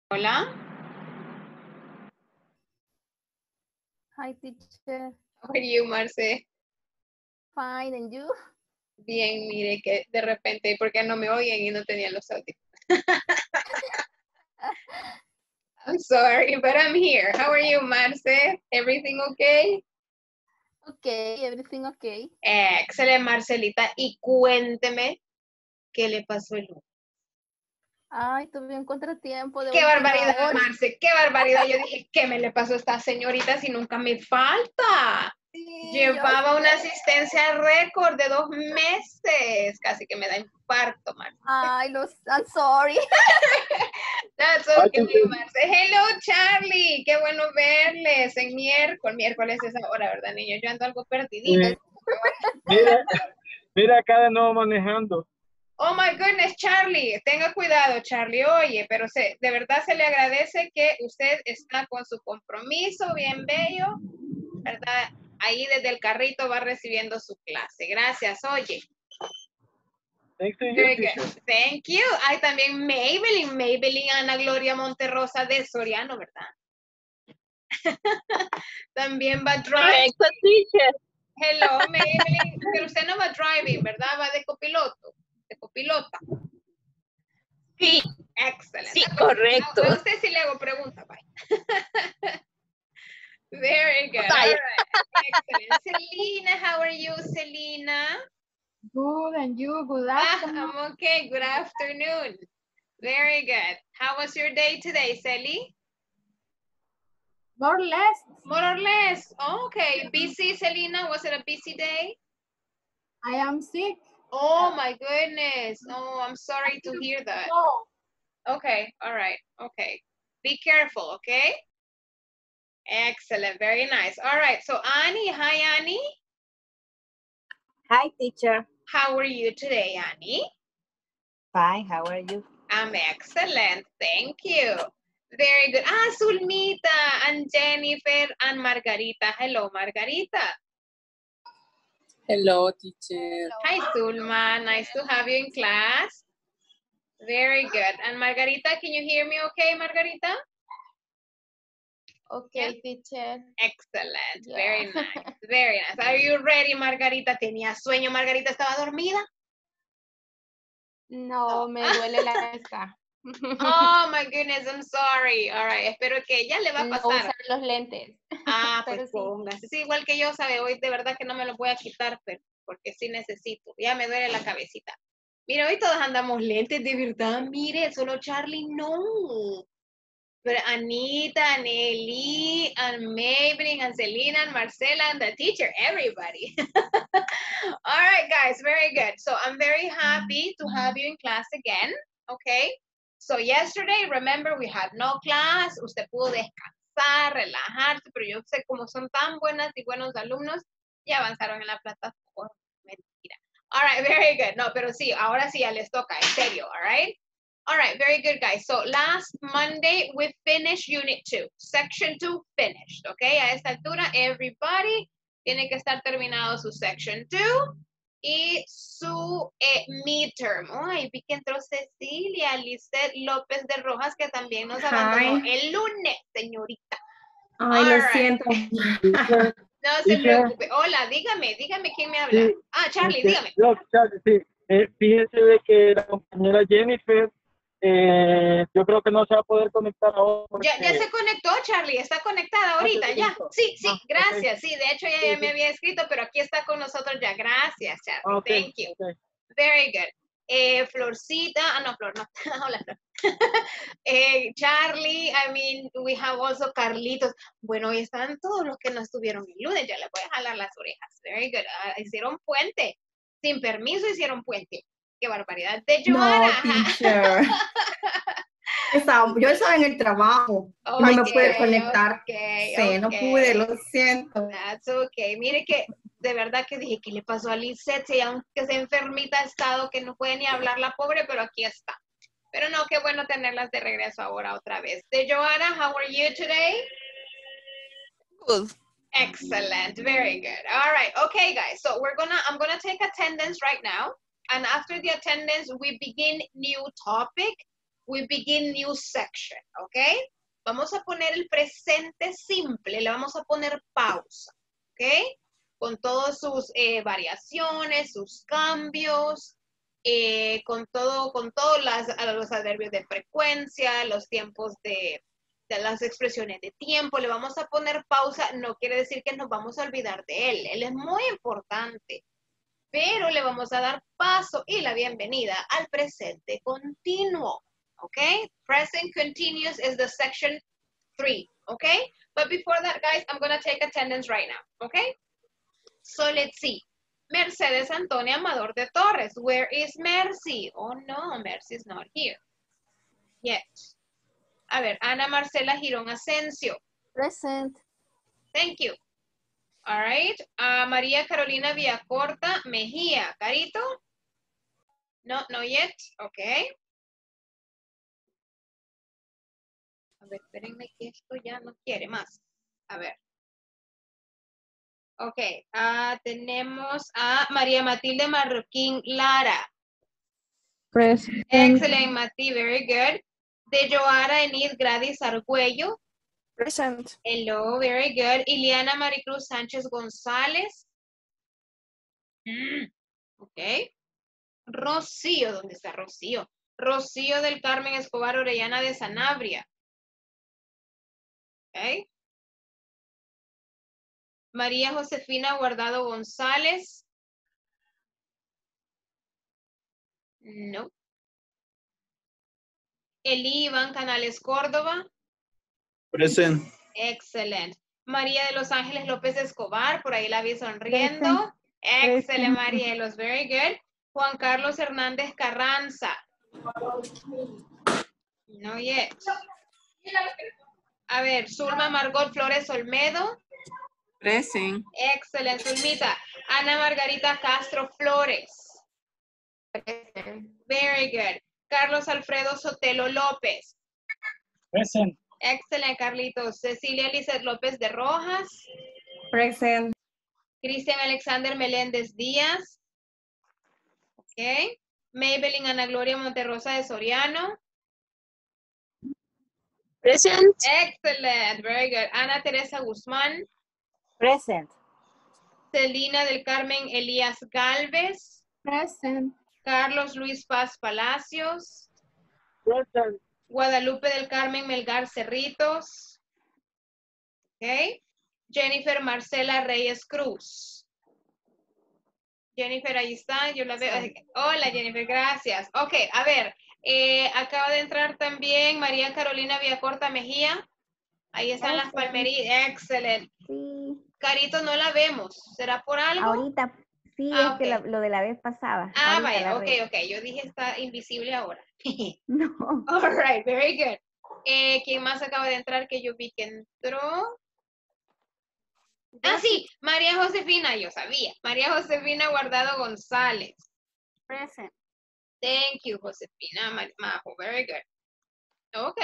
Hola. Hi, teacher. How are you, Marce? Fine, and you? Bien, mire que de repente, porque no me oyen y no tenía los audífonos. I'm sorry, but I'm here. How are you, Marce? Everything okay? Okay, everything okay. Excelente, Marcelita. Y cuénteme qué le pasó el lunes. Ay, tuve un contratiempo de Qué última barbaridad, hora. Marce, qué barbaridad. Yo dije, ¿qué me le pasó a esta señorita si nunca me falta? Sí, Llevaba yo una sé. asistencia récord de 2 meses. Casi que me da infarto, Marce. Ay, I'm sorry. That's okay, Marce. Hello, Charlie. Qué bueno verles en miércoles es ahora, ¿verdad, niño? Yo ando algo perdidita. Mira acá de nuevo manejando. Oh my goodness, Charlie. Tenga cuidado, Charlie. Oye, pero de verdad se le agradece que usted está con su compromiso bien bello, ¿verdad? Ahí desde el carrito va recibiendo su clase. Gracias, oye. Thanks to you, Very teacher. good. Thank you. Hay también Maybelline Ana Gloria Monterrosa de Soriano, ¿verdad? También va driving. Correcto, teacher. Hello, Maybelline. Pero usted no va driving, ¿verdad? Va de copiloto, de copilota. Sí, Excelente. sí, correcto. A usted sí le hago preguntas, bye. Very good. All Vaya. right. Excellent. Selena, how are you, Selena? Good, and you? Good afternoon. I'm okay. Good afternoon. Very good. How was your day today, Sally? More or less. More or less. Okay. Busy, Selena? Was it a busy day? I am sick. Oh, my goodness. Oh, I'm sorry to hear that. Okay. All right. Okay. Be careful, okay? Excellent. Very nice. All right. So, Annie. Hi, Annie. Hi, teacher. How are you today, Annie? Fine, how are you? I'm excellent. Thank you. Very good. Ah, Zulmita and Jennifer and Margarita. Hello, Margarita. Hello, teacher. Hi, Zulma. Nice to have you in class. Very good. And Margarita, can you hear me okay, Margarita? Okay, teacher. Excellent. Yeah. Very nice. Very nice. Are you ready, Margarita? ¿Tenía sueño, Margarita? ¿Estaba dormida? No, me duele la cabeza. Oh, my goodness, I'm sorry. All right, espero que ya le va a No pasar. usar los lentes. Ah, Pero pues sí. póngase. Sí, igual que yo, sabe, hoy de verdad que no me lo voy a quitar, pero porque sí necesito. Ya me duele la cabecita. Mire, hoy todos andamos lentes, de verdad. Mire, solo Charlie no. But Anita, and Nelly, and Maybelline, and Selena, and Marcela, and the teacher, everybody. All right, guys, very good. So I'm very happy to have you in class again, okay? So yesterday, remember, we had no class. Usted pudo descansar, relajarse, pero yo sé cómo son tan buenas y buenos alumnos, ya avanzaron en la plataforma. Mentira. All right, very good. No, pero sí, ahora sí ya les toca, en serio, all right? All right, very good, guys. So last Monday, we finished Unit 2. Section 2 finished, okay? A esta altura, everybody tiene que estar terminado su Section 2 y su midterm. Ay, vi que entró Cecilia Lisset López de Rojas, que también nos abandonó el lunes, señorita. Ay, All lo right. siento. No se preocupe. Hola, dígame quién me habla. Sí, Charlie, dígame. Yo, Charlie, sí. Fíjense de que la compañera Jennifer, yo creo que no se va a poder conectar ahora. Porque... Ya se conectó, Charlie, está conectada ahorita, ya. Sí, gracias. Okay. Sí, de hecho ya me había escrito, pero aquí está con nosotros ya. Gracias, Charlie. Okay. Thank you. Okay. Very good. Florcita, no, Flor, no. Hola, Flor. Charlie, I mean, we have also Carlitos. Bueno, hoy están todos los que no estuvieron el lunes, ya les voy a jalar las orejas. Very good. Hicieron puente. Sin permiso hicieron puente. Qué barbaridad. De Joana. No, teacher. Yo estaba en el trabajo. No me pude conectar. Sí, no pude, lo siento. That's okay. Mire que de verdad que dije, ¿qué le pasó a Lisette? Si aunque se enfermita ha estado, que no puede ni hablar la pobre, pero aquí está. Pero no, qué bueno tenerlas de regreso ahora otra vez. De Joanna, how are you today? Good. Excellent. Very good. All right. Okay, guys. So I'm gonna take attendance right now. And after the attendance, we begin new topic. We begin new section, ¿ok? Vamos a poner el presente simple, le vamos a poner pausa, ¿ok? Con todas sus variaciones, sus cambios, con todos los adverbios de frecuencia, los tiempos de las expresiones de tiempo, le vamos a poner pausa, no quiere decir que nos vamos a olvidar de él. Él es muy importante, pero le vamos a dar paso y la bienvenida al presente continuo, ¿ok? Present continuous is the section 3, okay? But before that, guys, I'm going to take attendance right now, okay? So let's see. Mercedes Antonia Amador de Torres. Where is Mercy? Oh, no, Mercy is not here yet. A ver, Ana Marcela Girón Asensio. Present. Thank you. All right. María Carolina Villacorta Mejía. Carito? No, no yet. Okay. A ver, espérenme que esto ya no quiere más. A ver. Ok. Tenemos a María Matilde Marroquín Lara. Present. Excellent, Mati. Very good. De Joara Enid Gladys Argüello. Present. Hello, very good. Ileana Maricruz Sánchez González. Ok. Rocío, ¿dónde está Rocío? Rocío del Carmen Escobar Orellana de Sanabria. Ok. María Josefina Guardado González. No. Eli Iván Canales Córdoba. Present. Excelente. María de Los Ángeles López Escobar, por ahí la vi sonriendo. Excelente, Marielos, very good. Juan Carlos Hernández Carranza. No yet. A ver, Zulma Margot Flores Olmedo. Present. Excelente, Zulmita. Ana Margarita Castro Flores. Very good. Carlos Alfredo Sotelo López. Present. Excelente, Carlitos. Cecilia Lizeth López de Rojas. Present. Cristian Alexander Meléndez Díaz. Ok. Maybelline Ana Gloria Monterrosa de Soriano. Present. Excellent. Very good. Ana Teresa Guzmán. Present. Celina del Carmen Elías Galvez. Present. Carlos Luis Paz Palacios. Present. Guadalupe del Carmen Melgar Cerritos. Ok. Jennifer Marcela Reyes Cruz. Jennifer, ahí está, yo la veo. Hola, Jennifer, gracias. Ok, a ver, acaba de entrar también María Carolina Villacorta Mejía. Ahí están las palmerías. Excelente. Sí. Carito, no la vemos. ¿Será por algo? Ahorita, sí, Ah, es que ok. lo de la vez pasada. Ah, Ahorita vaya, la ok, veo. ok. Yo dije está invisible ahora. No. All right, very good. ¿Quién más acaba de entrar que yo vi que entró? Ah, sí, María Josefina, yo sabía. María Josefina Guardado González. Present. Thank you, Josefina Majo. Very good. Ok.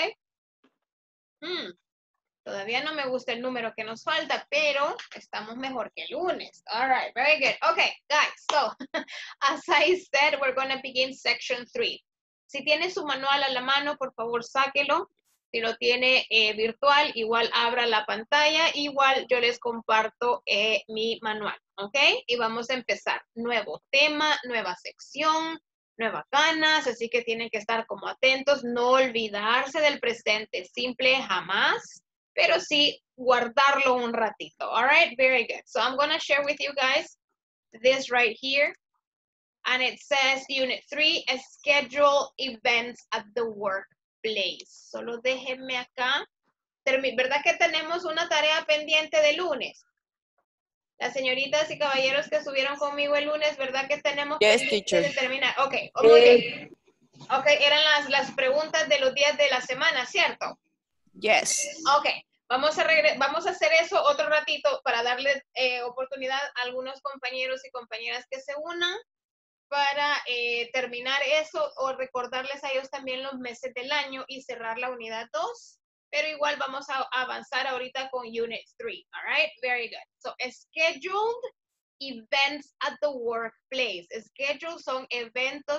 Todavía no me gusta el número que nos falta, pero estamos mejor que el lunes. All right, very good. Okay, guys, so as I said, we're going to begin section 3. Si tiene su manual a la mano, por favor, sáquelo. Si lo tiene virtual, igual abra la pantalla. Igual yo les comparto mi manual, ¿ok? Y vamos a empezar. Nuevo tema, nueva sección, nuevas ganas, así que tienen que estar como atentos, no olvidarse del presente simple jamás, pero sí guardarlo un ratito. All right, very good. So I'm going to share with you guys this right here. And it says Unit 3, schedule events at the workplace. Solo déjenme acá. ¿Verdad que tenemos una tarea pendiente de lunes? Las señoritas y caballeros que estuvieron conmigo el lunes, ¿verdad que tenemos pendiente de terminar? Ok, muy bien. Ok, eran las preguntas de los días de la semana, ¿cierto? Yes. Ok, vamos a hacer eso otro ratito para darle oportunidad a algunos compañeros y compañeras que se unan para terminar eso o recordarles a ellos también los meses del año y cerrar la unidad 2. Pero igual vamos a avanzar ahorita con Unit 3. All right? Very good. So, scheduled events at the workplace. Scheduled son eventos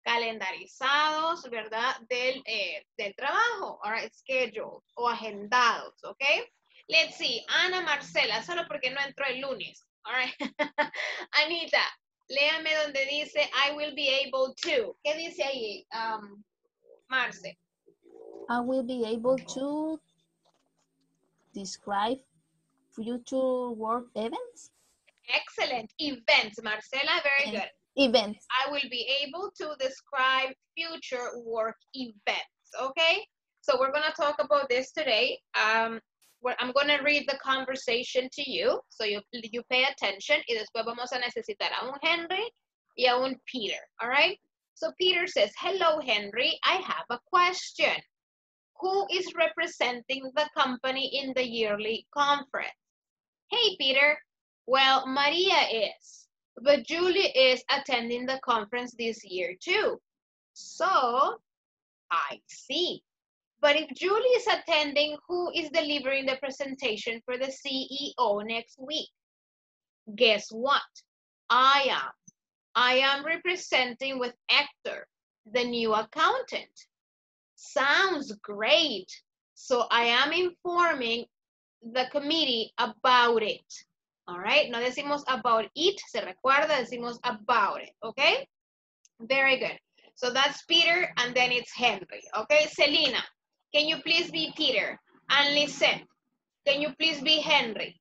calendarizados, ¿verdad? Del trabajo, all right, scheduled o agendados, ¿ok? Let's see, Ana Marcela, solo porque no entró el lunes, all right. Anita, léame donde dice I will be able to. ¿Qué dice ahí, Marce? I will be able to describe future work events. Excellent. Events, Marcela, very good. Events. I will be able to describe future work events, okay? So we're going to talk about this today. I'm going to read the conversation to you, so you pay attention, y después vamos a necesitar a un Henry y a un Peter, all right? So Peter says, hello, Henry, I have a question. Who is representing the company in the yearly conference? Hey, Peter. Well, Maria is, but Julie is attending the conference this year too. So, I see. But if Julie is attending, who is delivering the presentation for the CEO next week? Guess what? I am. I am representing with Hector, the new accountant. Sounds great. So I am informing the committee about it. All right, no decimos about it, se recuerda, decimos about it, okay? Very good. So that's Peter, and then it's Henry, okay? Selena, can you please be Peter? And Lisette, can you please be Henry?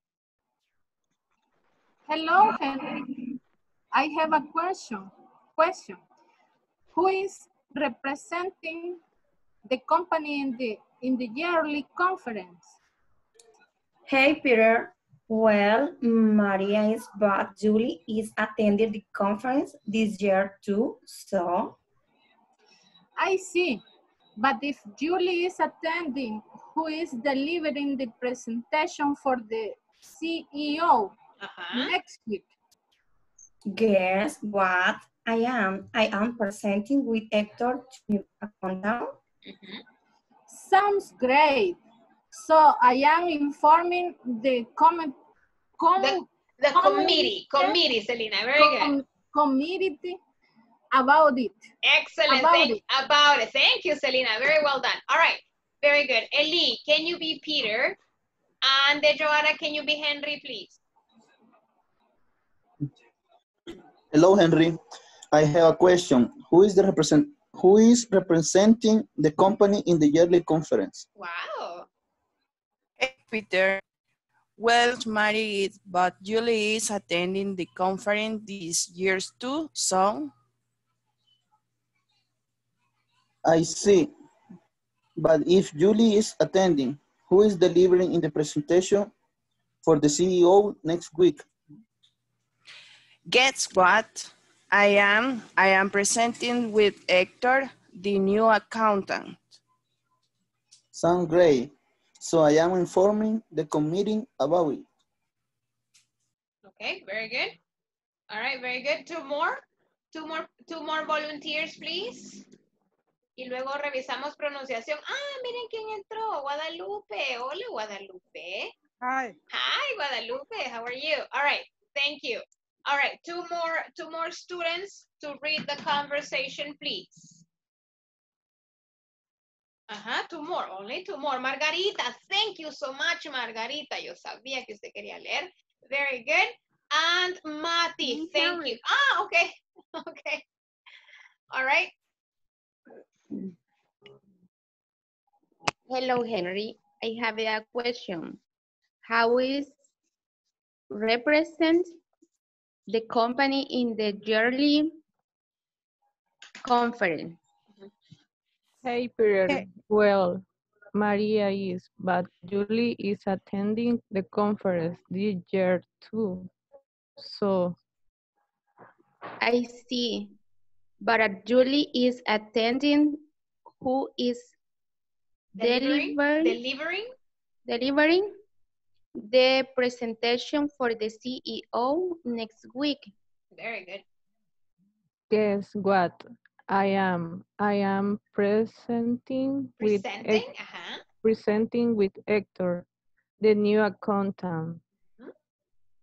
Hello, Henry. I have a question. Who is representing the company in the yearly conference? Hey, Peter. Well, Maria is, but Julie is attending the conference this year too, so. I see. But if Julie is attending, who is delivering the presentation for the CEO next week? Guess what? I am presenting with Hector to accountant. Sounds great. So I am informing the committee, Selena, very good. Committee about it. Excellent, about it. Thank you, Selena, very well done. All right, very good. Eli, can you be Peter? And Joanna, can you be Henry, please? Hello, Henry. I have a question. Who is representing the company in the yearly conference? Wow. Hey, Peter. Well, Mary is, but Julie is attending the conference this year too, so. I see. But if Julie is attending, who is delivering in the presentation for the CEO next week? Guess what? I am presenting with Hector, the new accountant. Sounds great. So I am informing the committee about it. Okay, very good. All right, very good. Two more volunteers, please. Y luego revisamos pronunciación. Ah, miren quién entró. Guadalupe. Hola, Guadalupe. Hi. Hi, Guadalupe. How are you? All right, thank you. All right, two more students to read the conversation, please. Only two more. Margarita, thank you so much, Margarita. Yo sabía que usted quería leer. Very good. And Mati, thank you. Ah, okay. Okay. All right. Hello, Henry. I have a question. How is represent the company in the yearly conference? Hey, Peter. Well, Maria is, but Julie is attending the conference this year too. So. I see. But Julie is attending, who is delivering the presentation for the CEO next week. Very good. Guess what? I am presenting with Hector, the new accountant.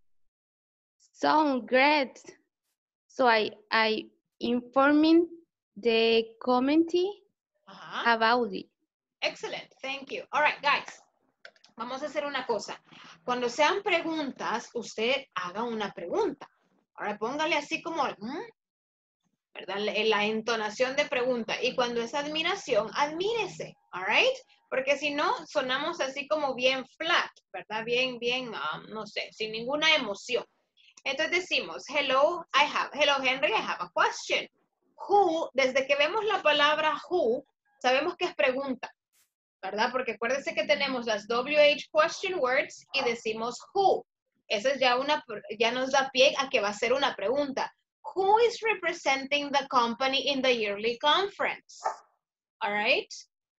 Sounds great. So I informing the committee Ajá. about it. Excellent, thank you. All right, guys. Vamos a hacer una cosa. Cuando sean preguntas, usted haga una pregunta. Ahora póngale así como, ¿verdad? La entonación de pregunta. Y cuando es admiración, admírese, all right? Porque si no, sonamos así como bien flat, ¿verdad? Bien, no sé, sin ninguna emoción. Entonces decimos, hello Henry, I have a question. Who, desde que vemos la palabra who, sabemos que es pregunta, ¿verdad? Porque acuérdense que tenemos las WH question words y decimos who. Eso es ya nos da pie a que va a ser una pregunta. Who is representing the company in the yearly conference? All right?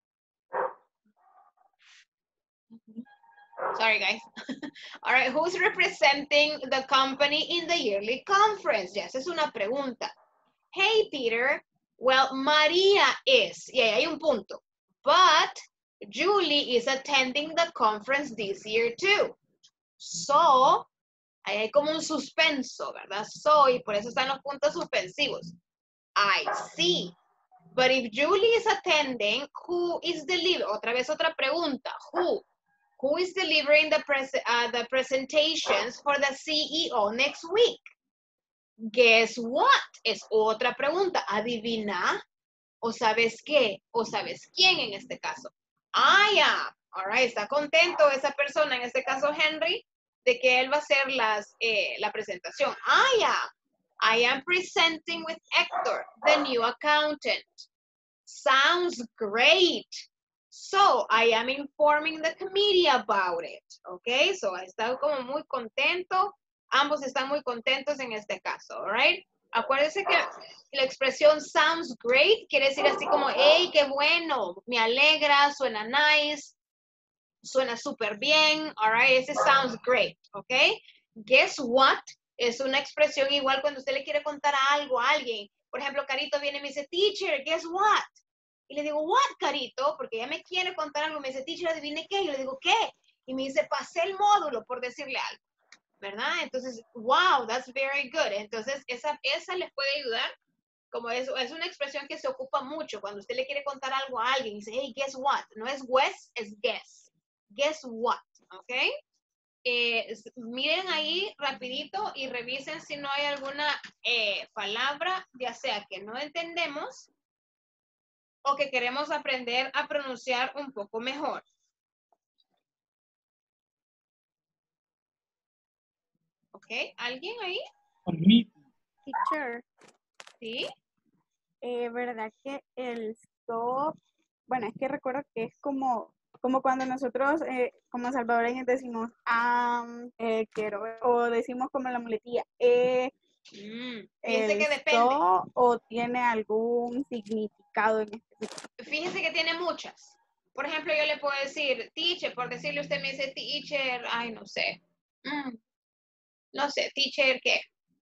Sorry, guys. All right, who's representing the company in the yearly conference? Yes, es una pregunta. Hey, Peter. Well, Maria is. Y ahí hay un punto. But Julie is attending the conference this year too. So, ahí hay como un suspenso, ¿verdad? So, y por eso están los puntos suspensivos. I see. But if Julie is attending, who is delivering? Otra vez otra pregunta. Who? Who is delivering the presentations for the CEO next week? Guess what? Es otra pregunta. ¿Adivina? ¿O sabes qué? ¿O sabes quién en este caso? I am. All right. ¿Está contento esa persona, en este caso Henry, de que él va a hacer la presentación? I am presenting with Hector, the new accountant. Sounds great. So, I am informing the committee about it. Okay, so está como muy contento. Ambos están muy contentos en este caso, all right? Acuérdense que la expresión sounds great quiere decir así como, hey, qué bueno, me alegra, suena nice, suena súper bien, all right? Ese sounds great, okay? Guess what? Es una expresión igual cuando usted le quiere contar algo a alguien. Por ejemplo, Carito viene y me dice, teacher, guess what? Y le digo, what, Carito? Porque ella me quiere contar algo. Me dice, teacher, adivine qué. Y le digo, ¿qué? Y me dice, pasé el módulo, por decirle algo. ¿Verdad? Entonces, wow, that's very good. Entonces, esa les puede ayudar. Como es una expresión que se ocupa mucho cuando usted le quiere contar algo a alguien. Y dice, hey, guess what? No es guess, es guess. Guess what? ¿Ok? Miren ahí rapidito y revisen si no hay alguna palabra, ya sea que no entendemos o que queremos aprender a pronunciar un poco mejor. ¿Ok? ¿Alguien ahí? Teacher. ¿Sí? ¿Verdad que el stop, bueno, es que recuerdo que es como cuando nosotros como salvadoreños decimos quiero, o decimos como la muletilla Fíjense que depende. ¿O tiene algún significado en específico? Fíjense que tiene muchas. Por ejemplo, yo le puedo decir teacher, por decirle usted me dice teacher, ay, no sé. No sé, teacher, ¿qué?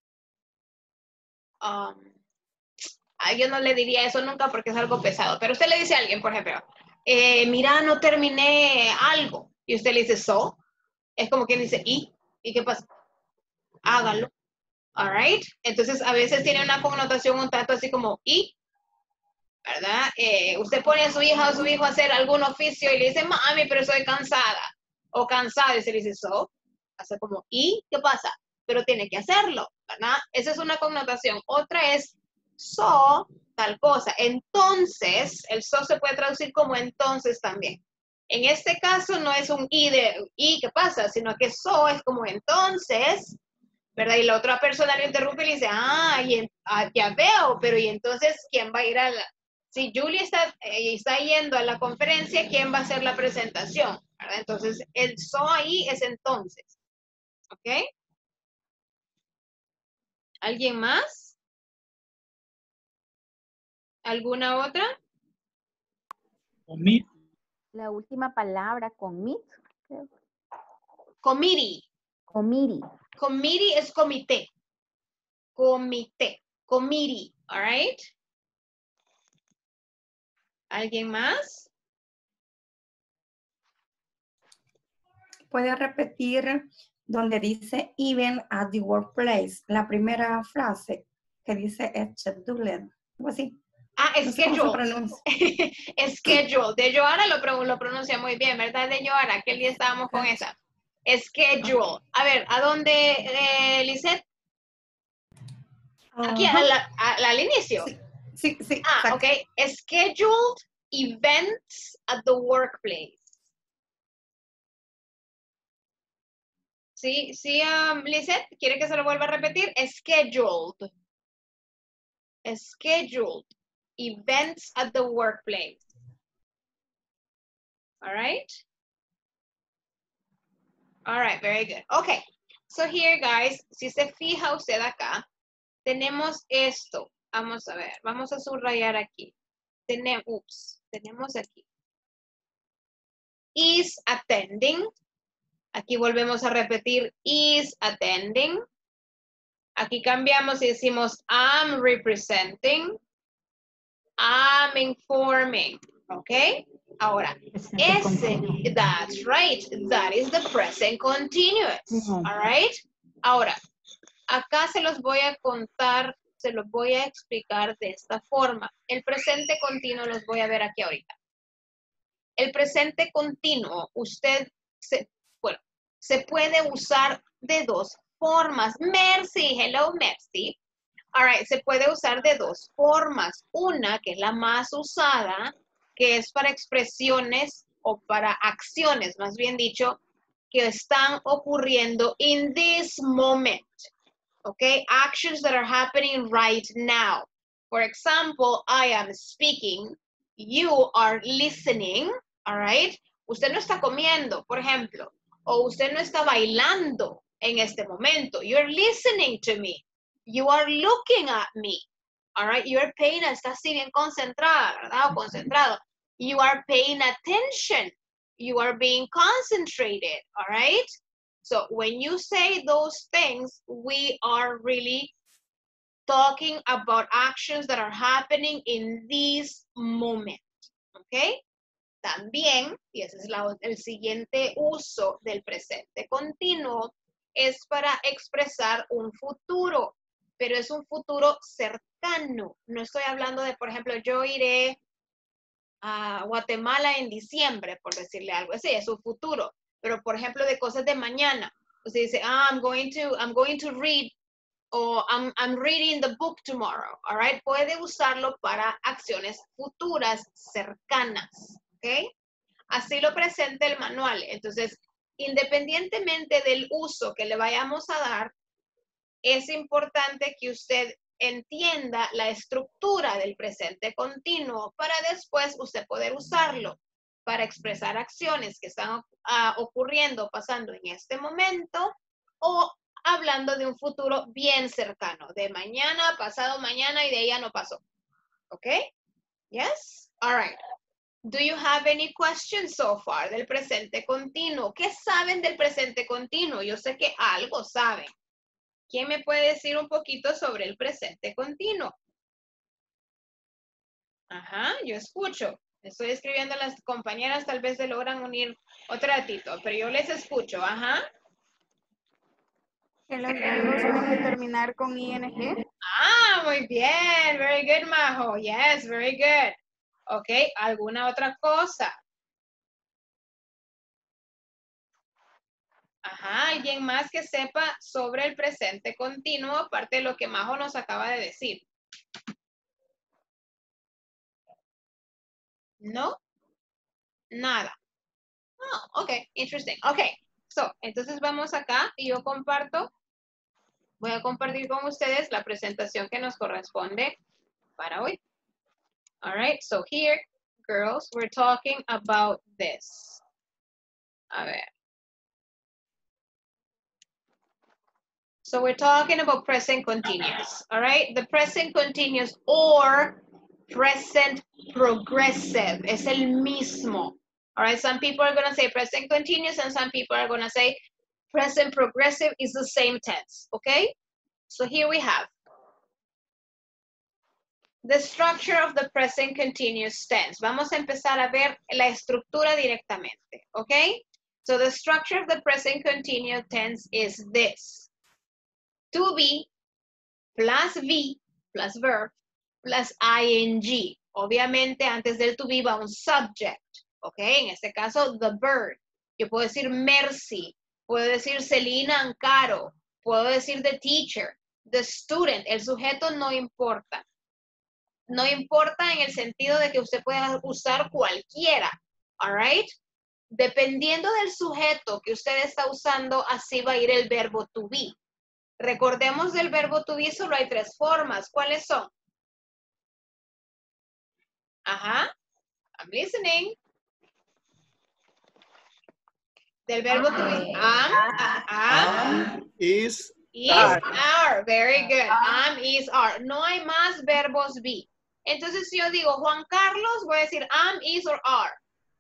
Yo no le diría eso nunca porque es algo pesado, pero usted le dice a alguien, por ejemplo, mira, no terminé algo, y usted le dice, so, es como quien dice, ¿y qué pasa? Hágalo, all right? Entonces, a veces tiene una connotación un tanto así como, ¿y? ¿Verdad? Usted pone a su hija o su hijo a hacer algún oficio y le dice, mami, pero soy cansada, o cansado, y se le dice, so, hace como, ¿y qué pasa? Pero tiene que hacerlo, ¿verdad? Esa es una connotación. Otra es, so, tal cosa. Entonces, el so se puede traducir como entonces también. En este caso no es un y de y qué pasa, sino que so es como entonces, ¿verdad? Y la otra persona le interrumpe y le dice, ya veo, pero ¿y entonces quién va a ir a la... Si Julie está yendo a la conferencia, ¿quién va a hacer la presentación? ¿Verdad? Entonces, el so ahí es entonces. ¿Ok? ¿Alguien más? ¿Alguna otra? Commit. La última palabra, commit. Committee. Committee. Committee es comité. Comité. Committee. All right. ¿Alguien más? Puede repetir donde dice even at the workplace, la primera frase que dice scheduled, algo así. Ah, No sé cómo se schedule. pronuncia. Schedule. De Joara lo pronuncia muy bien, ¿verdad? De Joara, aquel día estábamos con esa. Schedule. A ver, ¿a dónde, Lisette? Aquí al inicio. Sí, Ah, exacto. ok. Scheduled events at the workplace. Sí, Lisette, ¿quiere que se lo vuelva a repetir? Scheduled. Scheduled events at the workplace. All right? All right, very good. Okay, so here, guys, si se fija usted acá, tenemos esto. Vamos a ver, vamos a subrayar aquí. Tenemos aquí. Is attending. Aquí volvemos a repetir is attending. Aquí cambiamos y decimos I'm representing. I'm informing. ¿Ok? Ahora, that's right. That is the present continuous. All right? Ahora, acá se los voy a contar, se los voy a explicar de esta forma. El presente continuo los voy a ver aquí ahorita. El presente continuo, se puede usar de dos formas. Mercy, hello Mercy. All right, se puede usar de dos formas. Una, que es la más usada, que es para expresiones o para acciones, más bien dicho, que están ocurriendo in this moment. Okay, actions that are happening right now. For example, I am speaking, you are listening, all right? Usted no está comiendo, por ejemplo, o usted no está bailando en este momento. You're listening to me. You are looking at me. All right, you're paying, está así bien concentrada, ¿verdad? O concentrado. You are paying attention. You are being concentrated, all right? So when you say those things, we are really talking about actions that are happening in this moment, okay? También, y ese es el siguiente uso del presente continuo, es para expresar un futuro, pero es un futuro cercano. No estoy hablando de, por ejemplo, yo iré a Guatemala en diciembre, por decirle algo. Ese es un futuro. Pero, por ejemplo, de cosas de mañana. Usted dice, I'm going to read, o I'm reading the book tomorrow. All right? Puede usarlo para acciones futuras cercanas. ¿Ok? Así lo presenta el manual. Entonces, independientemente del uso que le vayamos a dar, es importante que usted entienda la estructura del presente continuo para después usted poder usarlo para expresar acciones que están ocurriendo, pasando en este momento o hablando de un futuro bien cercano, de mañana, pasado mañana y de ahí ya no pasó. ¿Ok? Yes? All right. Do you have any questions so far del presente continuo? ¿Qué saben del presente continuo? Yo sé que algo saben. ¿Quién me puede decir un poquito sobre el presente continuo? Ajá, yo escucho. Estoy escribiendo a las compañeras, tal vez se logran unir otro ratito, pero yo les escucho. Ajá. Que los verbos tienen que terminar con ing. Ah, muy bien. Very good, Majo. Yes, very good. Ok, ¿alguna otra cosa? Ajá, ¿alguien más que sepa sobre el presente continuo, aparte de lo que Majo nos acaba de decir? ¿No? Nada. Oh, ok, interesting. Ok, so, entonces vamos acá y yo comparto. Voy a compartir con ustedes la presentación que nos corresponde para hoy. All right, so here, girls, we're talking about this. A ver. So we're talking about present continuous, all right? The present continuous or present progressive es el mismo. All right, some people are going to say present continuous and some people are going to say present progressive is the same tense, okay? So here we have the structure of the present continuous tense. Vamos a empezar a ver la estructura directamente, okay? So the structure of the present continuous tense is this. To be plus V plus verb plus ing. Obviamente, antes del to be va un subject. ¿Ok? En este caso, the bird. Yo puedo decir Mercy. Puedo decir Celina Ancaro. Puedo decir the teacher. The student. El sujeto no importa. No importa en el sentido de que usted pueda usar cualquiera. All right? Dependiendo del sujeto que usted está usando, así va a ir el verbo to be. Recordemos del verbo to be solo hay 3 formas. ¿Cuáles son? Ajá. I'm listening. Del verbo to be. Is, are. Very good. Am, is, are. No hay más verbos be. Entonces, si yo digo Juan Carlos, voy a decir am, is, or are.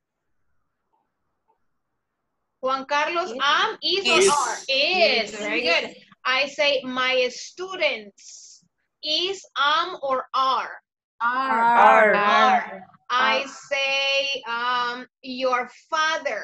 Juan Carlos, am, is, or are. Is. Very good. I say my students. Is, am, or are. Are. I say your father.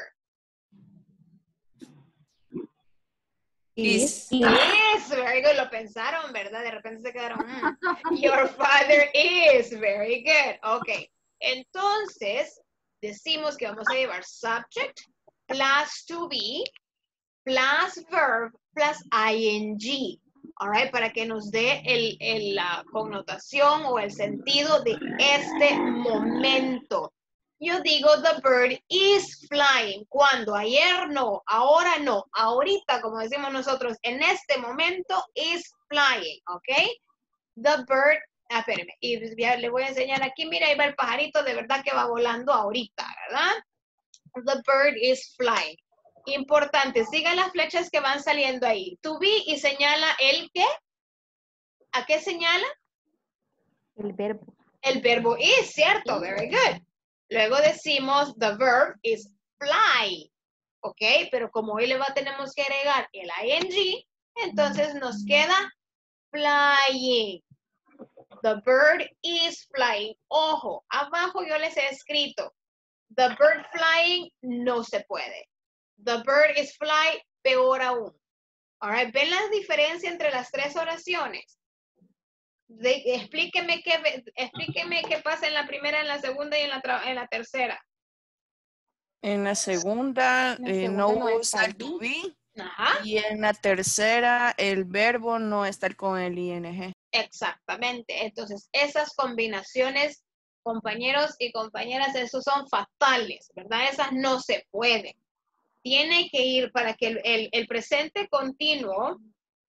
Is. Is. Very good. Lo pensaron, ¿verdad? De repente se quedaron. Your father is. Very good. Ok. Entonces, decimos que vamos a llevar subject plus to be plus verb plus ing. All right, para que nos dé la connotación o el sentido de este momento. Yo digo, the bird is flying. ¿Cuándo? Ayer no, ahora no. Ahorita, como decimos nosotros, en este momento is flying, ¿ok? The bird, espérame, y ya le voy a enseñar aquí, mira, ahí va el pajarito, de verdad que va volando ahorita, ¿verdad? The bird is flying. Importante, siga las flechas que van saliendo ahí. To be y señala el ¿qué? ¿A qué señala? El verbo. El verbo is, ¿cierto? Very good. Luego decimos the verb is fly. ¿Ok? Pero como hoy tenemos que agregar el ing, entonces nos queda flying. The bird is flying. Ojo, abajo yo les he escrito the bird flying no se puede. The bird is fly, peor aún. All right, ¿ven la diferencia entre las 3 oraciones? Explíqueme qué pasa en la primera, en la segunda y en la tercera. En la segunda, no usa el to be. Ajá. Y en la tercera, el verbo no está con el ing. Exactamente. Entonces, esas combinaciones, compañeros y compañeras, esos son fatales, ¿verdad? Esas no se pueden. Tiene que ir para que el presente continuo,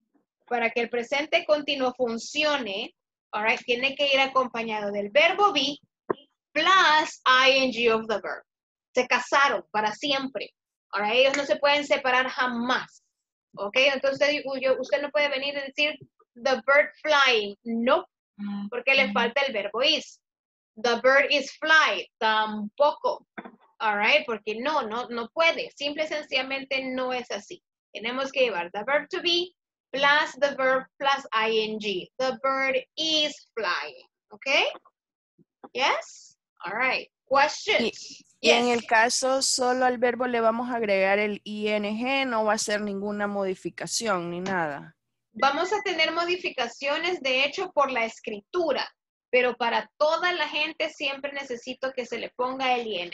funcione, all right, tiene que ir acompañado del verbo be plus ing of the verb. Se casaron para siempre. All right, ellos no se pueden separar jamás. Ok, entonces usted no puede venir y decir the bird flying. No, porque le falta el verbo is. The bird is fly. Tampoco. All right, porque no puede. Simple y sencillamente no es así. Tenemos que llevar the verb to be plus the verb plus ing. The bird is flying. Okay? Yes? All right. Questions? Y en el caso solo al verbo le vamos a agregar el ing, no va a ser ninguna modificación ni nada. Vamos a tener modificaciones, de hecho, por la escritura, pero para toda la gente siempre necesito que se le ponga el ing.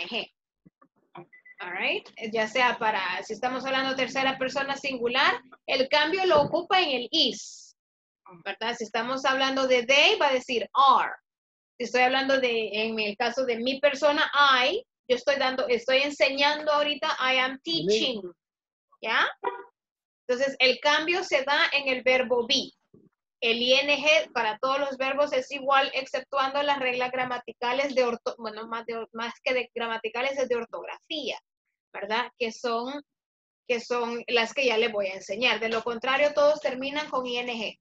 All right? Ya sea si estamos hablando tercera persona singular, el cambio lo ocupa en el is, ¿verdad? Si estamos hablando de they, va a decir are. Si estoy hablando en el caso de mi persona, I, yo estoy enseñando ahorita, I am teaching, ¿ya? Entonces, el cambio se da en el verbo be. El ing para todos los verbos es igual, exceptuando las reglas gramaticales más que de gramaticales, es de ortografía, ¿verdad? Que son las que ya les voy a enseñar. De lo contrario, todos terminan con ing.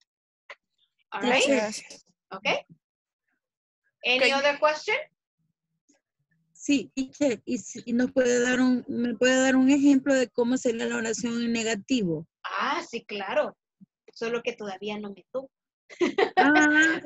All right? Okay. Any other question? Sí, teacher, y me puede dar un ejemplo de cómo sería la oración en negativo. Ah, sí, claro. Solo que todavía no me toca. No,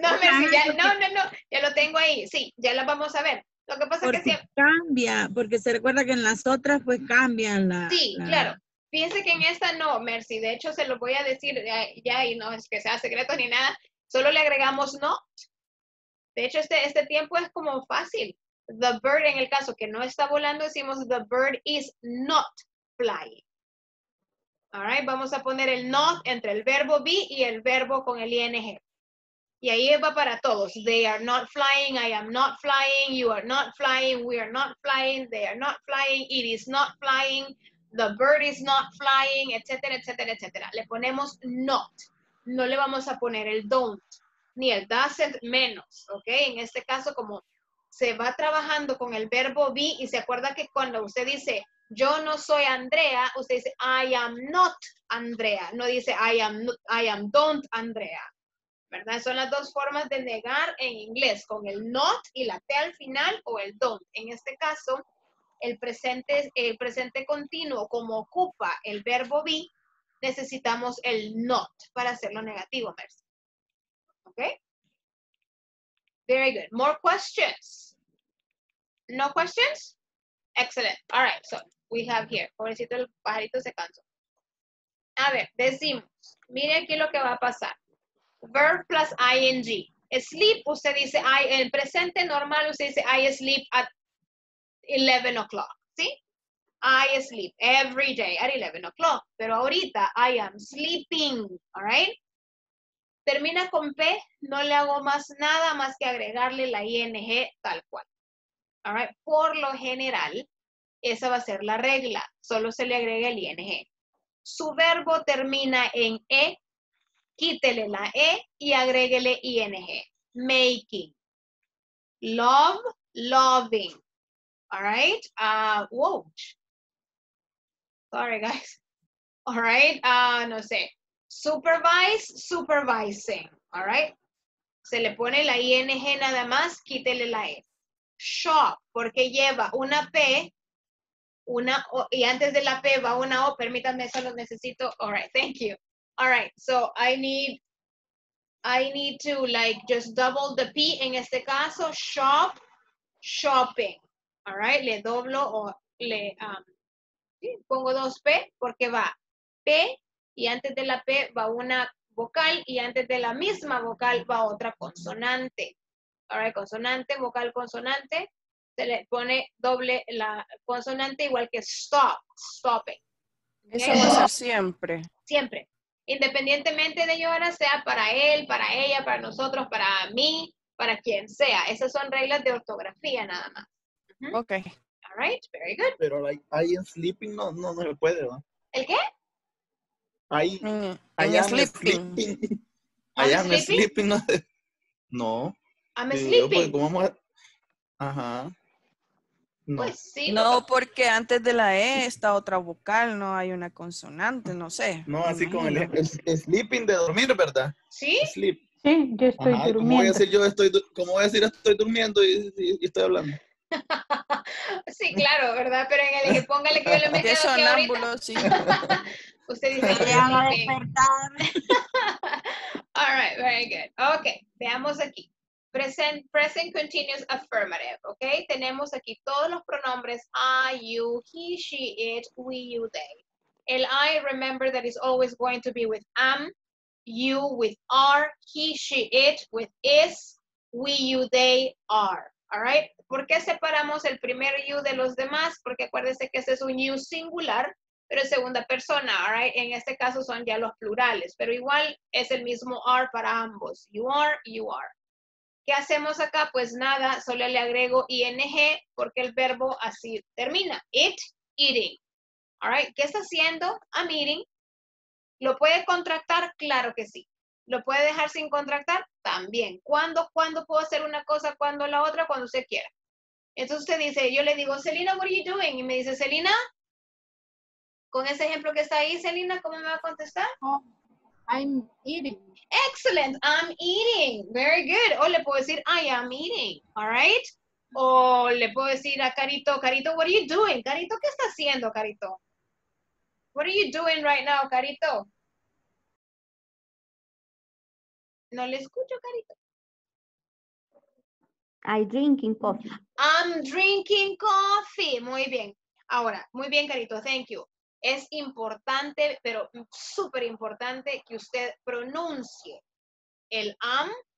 ya lo tengo ahí. Sí, ya la vamos a ver. Lo que pasa es que siempre cambia, porque se recuerda que en las otras pues cambian Sí, claro. Fíjense que en esta no, Mercy. De hecho, se lo voy a decir ya y no es que sea secreto ni nada. Solo le agregamos not De hecho, este tiempo es como fácil. The bird, en el caso que no está volando, decimos the bird is not flying. All right, vamos a poner el not entre el verbo be y el verbo con el ing. Y ahí va para todos. They are not flying, I am not flying, you are not flying, we are not flying, they are not flying, it is not flying, the bird is not flying, etcétera, etcétera, etcétera. Le ponemos not. No le vamos a poner el don't, ni el doesn't, menos, ¿ok? En este caso, como se va trabajando con el verbo be, y se acuerda que cuando usted dice, yo no soy Andrea, usted dice, I am not Andrea. No dice, I am don't Andrea. ¿Verdad? Son las dos formas de negar en inglés, con el not y la T al final o el don't. En este caso, el presente continuo, como ocupa el verbo be, necesitamos el not para hacerlo negativo, Mercy. ¿Ok? Very good. More questions? No questions? Excellent. All right, so we have here. Pobrecito, el pajarito se cansó. A ver, decimos, mire aquí lo que va a pasar. Verb plus ing. Sleep, usted dice, en el presente normal, usted dice, I sleep at 11 o'clock, ¿sí? I sleep every day at 11 o'clock. Pero ahorita, I am sleeping, all right? Termina con P, no le hago más nada más que agregarle la ing tal cual. All right? Por lo general, esa va a ser la regla. Solo se le agrega el ing. Su verbo termina en E, quítele la E y agréguele ing. Making. Love, loving. All right? Whoa. Sorry, guys. All right? No sé. Supervise, supervising. All right? Se le pone la ing nada más, quítele la E. Shop, porque lleva una P, una O, y antes de la P va una O. Permítanme, solo necesito. All right, thank you. All right, so I need to like just double the P en este caso. Shop, shopping. All right, le doblo o le pongo dos P porque va P y antes de la P va una vocal y antes de la misma vocal va otra consonante. All right, consonante, vocal, consonante. Se le pone doble la consonante igual que stop, stopping. Eso va a ser siempre. Siempre. Independientemente de ahora sea para él, para ella, para nosotros, para mí, para quien sea. Esas son reglas de ortografía nada más. Ok. All right, very good. Pero like, I am sleeping no se puede, ¿no? ¿El qué? I am sleeping. I am sleeping, no. No. I'm sleeping. ¿Cómo vamos a... Ajá. No. Pues sí. No, porque antes de la E está otra vocal, no hay una consonante, no sé. No, así como el sleeping de dormir, ¿verdad? ¿Sí? Sleep. Sí, yo estoy durmiendo. ¿Cómo voy a decir cómo voy a decir estoy durmiendo y estoy hablando? Sí, claro, ¿verdad? Pero en el póngale que yo le metí ¿Qué sonámbulo? Sí. Usted dice que van a despertar. All right, very good. Okay, veamos aquí. Present continuous affirmative, ¿ok? Tenemos aquí todos los pronombres I, you, he, she, it, we, you, they. El I, remember that is always going to be with am, you with are, he, she, it with is, we, you, they, are. All right? ¿Por qué separamos el primer you de los demás? Porque acuérdense que este es un you singular, pero es segunda persona, all right? En este caso son ya los plurales, pero igual es el mismo are para ambos. You are, you are. ¿Qué hacemos acá? Pues nada, solo le agrego ing porque el verbo así termina. It, eating. All right. ¿Qué está haciendo? I'm eating. ¿Lo puede contractar? Claro que sí. ¿Lo puede dejar sin contractar? También. ¿Cuándo puedo hacer una cosa? ¿Cuándo la otra? Cuando usted quiera. Entonces usted dice, yo le digo, Selena, what are you doing? Y me dice, Selena, con ese ejemplo que está ahí, Selena, ¿cómo me va a contestar? Oh, I'm eating. Excellent, I'm eating. Very good. O le puedo decir, I am eating. All right. O le puedo decir a Carito, Carito, what are you doing? Carito, ¿qué está haciendo, Carito? What are you doing right now, Carito? No le escucho, Carito. I'm drinking coffee. I'm drinking coffee. Muy bien. Ahora, muy bien, Carito. Thank you. Es importante, pero súper importante que usted pronuncie el am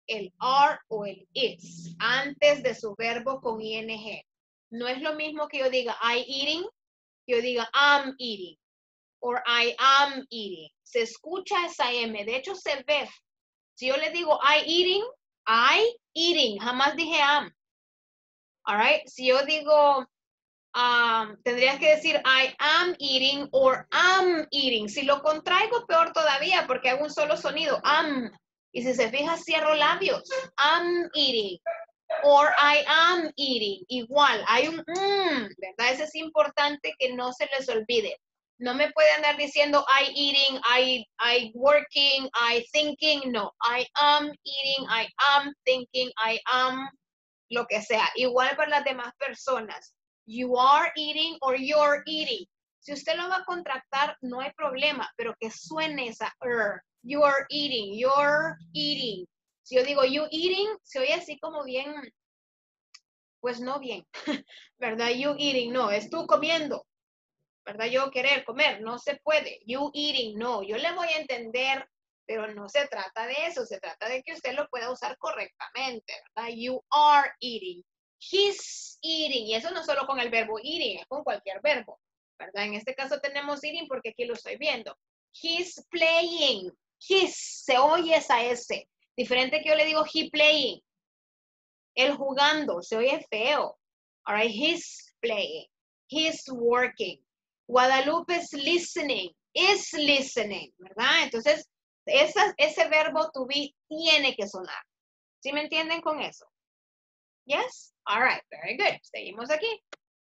el are o el is antes de su verbo con ing. No es lo mismo que yo diga I eating, que yo diga I'm eating, or I am eating. Se escucha esa M, de hecho se ve. Si yo le digo I eating, jamás dije am. All right, si yo digo, tendrías que decir I am eating or am eating. Si lo contraigo, peor todavía, porque hago un solo sonido, am. Y si se fija, cierro labios. I'm eating or I am eating. Igual, hay un ¿verdad? Eso es importante que no se les olvide. No me puede andar diciendo I eating, I working, I thinking. No, I am eating, I am thinking, I am lo que sea. Igual para las demás personas. You are eating or you're eating. Si usted lo va a contractar, no hay problema, pero que suene esa You are eating, you're eating. Si yo digo you eating, se oye así como bien, pues no bien, ¿verdad? You eating, no, es tú comiendo, ¿verdad? Yo querer comer, no se puede. You eating, no, yo le voy a entender, pero no se trata de eso, se trata de que usted lo pueda usar correctamente, ¿verdad? You are eating, he's eating, y eso no solo con el verbo eating, es con cualquier verbo, ¿verdad? En este caso tenemos eating porque aquí lo estoy viendo. He's playing, he's, se oye esa S, diferente que yo le digo he playing, él jugando, se oye feo, all right, he's playing, he's working. Guadalupe is listening, ¿verdad? Entonces, ese verbo to be tiene que sonar. ¿Sí me entienden con eso? Yes? All right, very good. Seguimos aquí.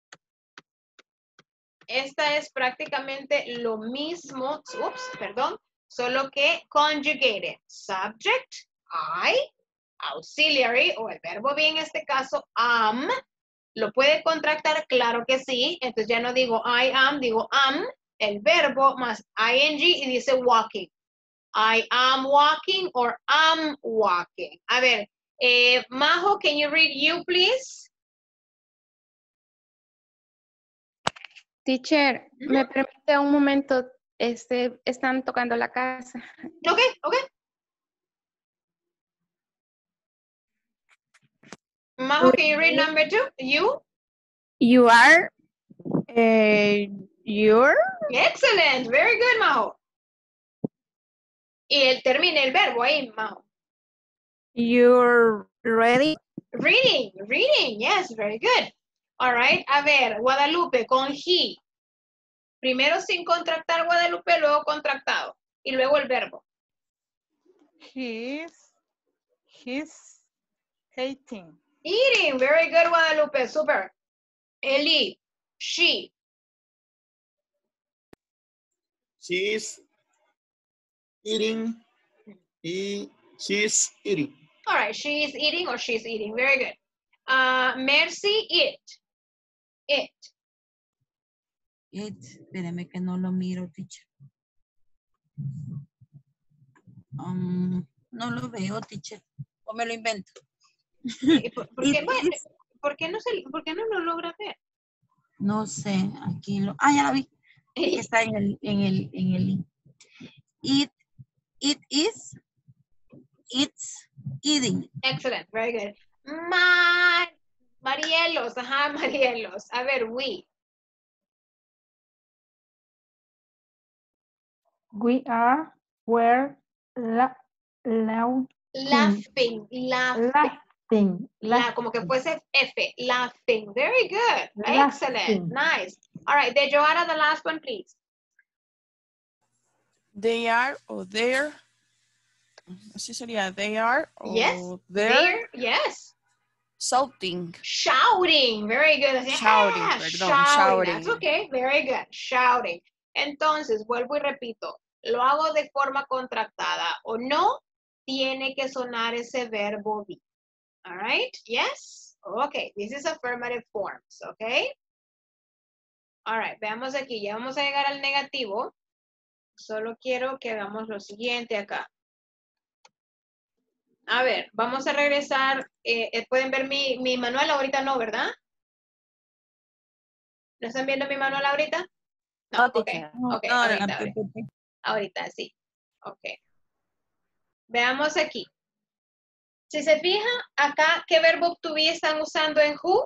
Esta es prácticamente lo mismo, solo que conjugated. Subject, I, auxiliary, o el verbo be en este caso, am. ¿Lo puede contractar? Claro que sí. Entonces ya no digo I am, digo am, el verbo más ing y dice walking. I am walking or am walking. A ver, Majo, can you read you, please? Teacher, ¿me permite un momento? Están tocando la casa. Ok, ok. Majo, can you read number 2? You? You are, you're. Excellent, very good, Majo. Y termina el verbo ahí, Majo. You're ready. Reading, yes, very good. All right, a ver, Guadalupe, con he. Primero sin contractar Guadalupe, luego contractado. Y luego el verbo. He's eating. Eating, very good, Guadalupe, super. Eli, she. She's eating. She's eating. All right, she is eating or she's eating. Very good. Mercy, it. Espérame que no lo miro, teacher. No lo veo, teacher. O me lo invento. ¿Por qué no lo logra ver? No sé, aquí lo. Ya la vi. Está en el. It's eating. Excellent, very good. Marielos, Marielos. A ver, we. We are, were, laughing. Como que fuese F, laughing. Very good. Excellent. Nice. All right, de Joanna, the last one, please. They are or they're. Así sería. They are or yes. they're. Yes. Shouting. Very good. Shouting, perdón. Shouting. That's okay. Very good. Shouting. Entonces, vuelvo y repito. Lo hago de forma contractada o no, tiene que sonar ese verbo be. All right? Yes? Okay. This is affirmative forms. Okay? All right. Veamos aquí. Ya vamos a llegar al negativo. Solo quiero que hagamos lo siguiente acá. A ver, vamos a regresar. ¿Pueden ver mi manual? Ahorita no, ¿verdad? ¿No están viendo mi manual ahorita? No, ok. Ahorita sí. Ok. Veamos aquí. Si se fija, acá, ¿qué verbo to be están usando en who?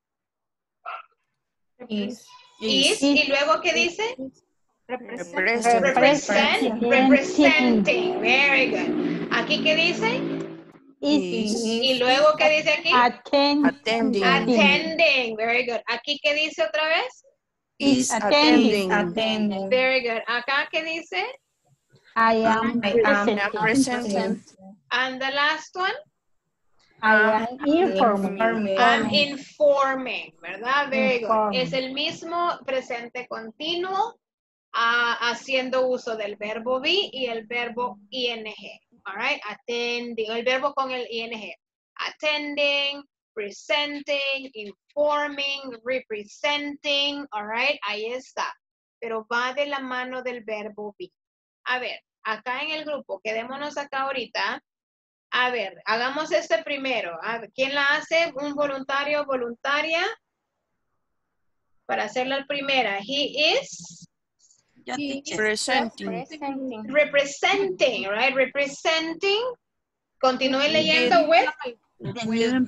Is. Is. ¿Y luego qué dice? Representing. Representing. Very good. ¿Aquí qué dice? Is. ¿Y luego qué dice aquí? Attending. Attending. Very good. ¿Aquí qué dice otra vez? Is attending. Attending. Very good. ¿Acá qué dice? I am Presenting. And the last one? I am informing. I'm informing, ¿verdad? Very good. Es el mismo presente continuo haciendo uso del verbo be y el verbo ing. All right, attending, el verbo con el ing. Attending, presenting, informing, representing, all right, ahí está. Pero va de la mano del verbo be. A ver, acá en el grupo, quedémonos acá ahorita. A ver, hagamos este primero. A ver, ¿quién la hace? ¿Un voluntario o voluntaria? Para hacer la primera. He is Presenting. representing, right? Representing. Continúe leyendo with the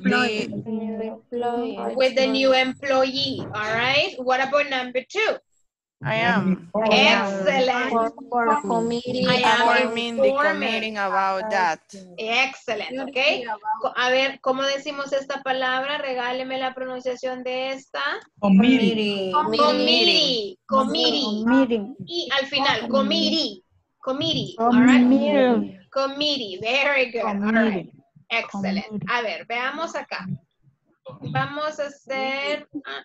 new employee. All right. What about number 2? I am. Excellent. For committee. I am Informing the committee about that. Excellent, ok. A ver, ¿cómo decimos esta palabra? Regáleme la pronunciación de esta. Committee. Committee. Committee. Y al final, committee. Committee. All right. Committee. Very good. All right. Excellent. A ver, veamos acá. Vamos a hacer...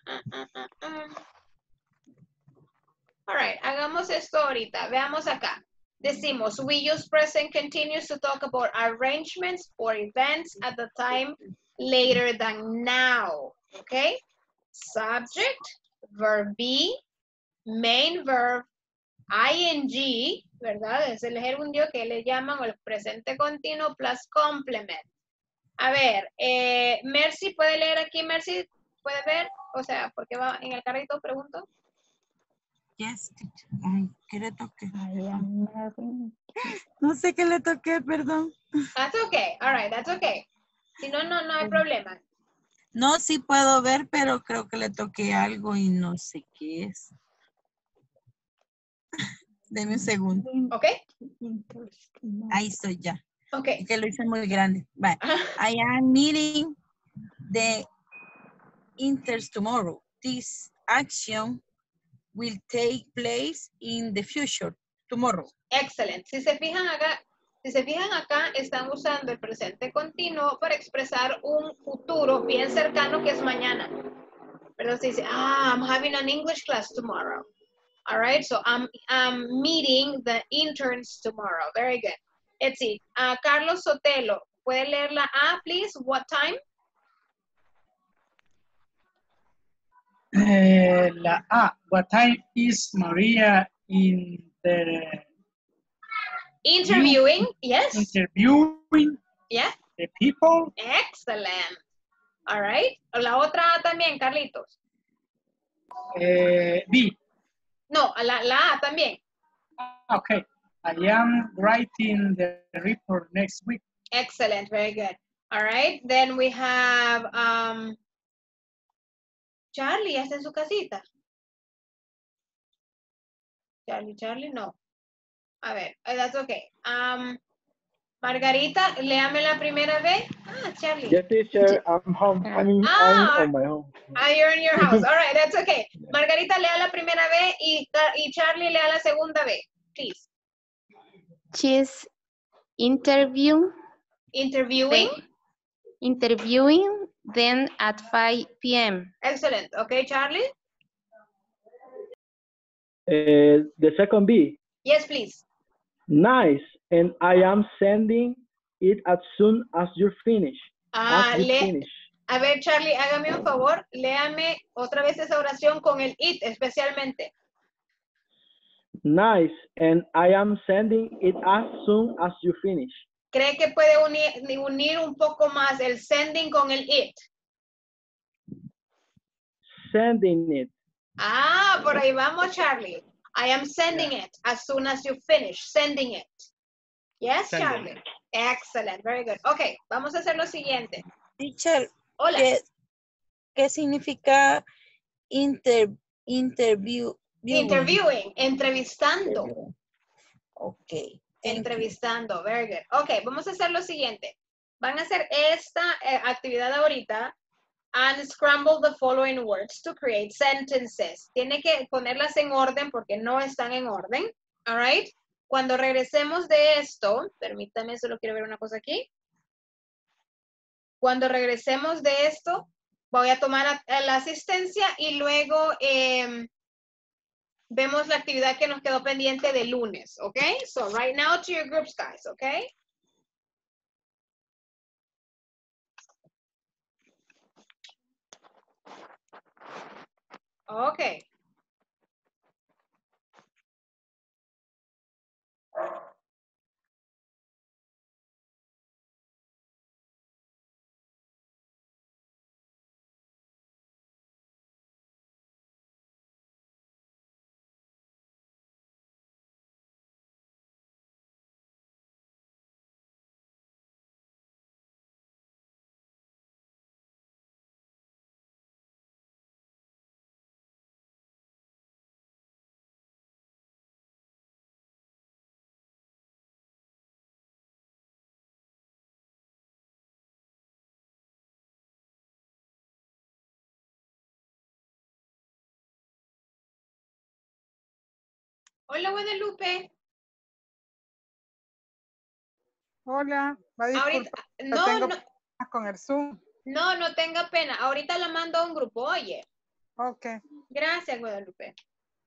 All right, hagamos esto ahorita. Veamos acá. Decimos, we use present continuous to talk about arrangements or events at the time later than now. Okay? Subject, verb be, main verb, ing, ¿verdad? Es el gerundio que le llaman el presente continuo plus complement. A ver, Mercy, ¿puede leer aquí, Mercy? ¿Puede ver? O sea, porque va en el carrito, pregunto. Yes, ay, ¿qué le toqué? No sé qué le toqué, perdón. That's okay. All right, that's okay. Si no, no hay problema. No, sí puedo ver, pero creo que le toqué algo y no sé qué es. Deme un segundo. Ok. Ahí estoy ya. Ok. Es que lo hice muy grande. Vale. I am meeting the interns tomorrow. This action will take place in the future, tomorrow. Excellent. Si se fijan acá, están usando el presente continuo para expresar un futuro bien cercano que es mañana. Pero se dice, I'm having an English class tomorrow. All right, so I'm meeting the interns tomorrow. Very good. Let's see. Carlos Sotelo, ¿puede leer la A, please? What time? La A. What time is Maria in the... Interviewing, yes. Interviewing Yeah. the people. Excellent. All right. La otra A también, Carlitos. B. No, la A también. Okay. I am writing the report next week. Excellent. Very good. All right. Then we have Charlie, ¿ya está en su casita? Charlie, no. A ver, that's okay. Margarita, léame la primera vez. Charlie. Yes, teacher, I'm home. I'm on my home. You're in your house. All right, that's okay. Margarita, lea la primera vez y Charlie lea la segunda vez, please. She's interviewing then at 5 p.m. Excellent. Okay, Charlie? The second B. Yes, please. Nice. And I am sending it as soon as you finish. A ver, Charlie, hágame un favor. Léame otra vez esa oración con el it especialmente. Nice. And I am sending it as soon as you finish. ¿Cree que puede unir un poco más el sending con el it? Sending it. Por ahí vamos, Charlie. I am sending it as soon as you finish. Sending it. Yes, Charlie. Excellent, very good. Ok, vamos a hacer lo siguiente. Teacher, Hola. ¿qué significa interview? Interviewing, entrevistando. Ok. Entrevistando, very good. Ok, vamos a hacer lo siguiente. Van a hacer esta actividad ahorita. And scramble the following words to create sentences. Tiene que ponerlas en orden porque no están en orden. All right. Cuando regresemos de esto, permítame, solo quiero ver una cosa aquí. Cuando regresemos de esto, voy a tomar la asistencia y luego vemos la actividad que nos quedó pendiente de lunes. Ok. So right now to your groups, guys. Ok. Ok. Hola, Guadalupe. Hola, va a Ahorita, disculpar. no, no. Con el Zoom. No, no tenga pena. Ahorita la mando a un grupo, oye. Ok. Gracias, Guadalupe.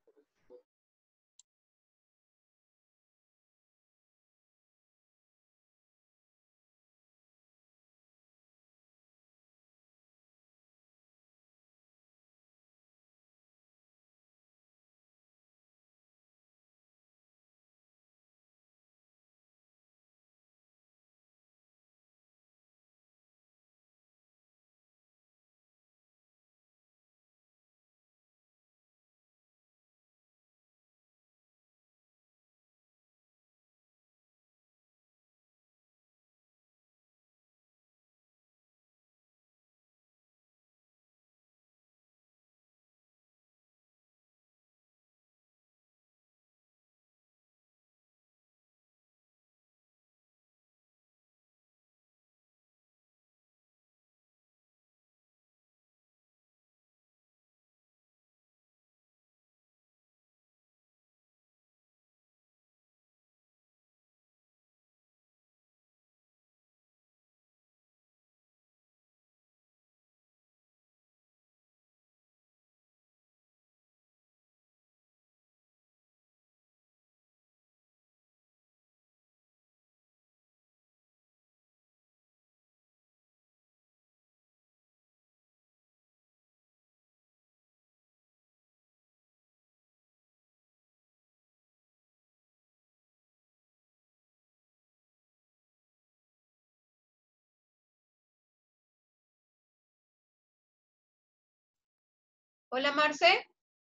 Hola, Marce.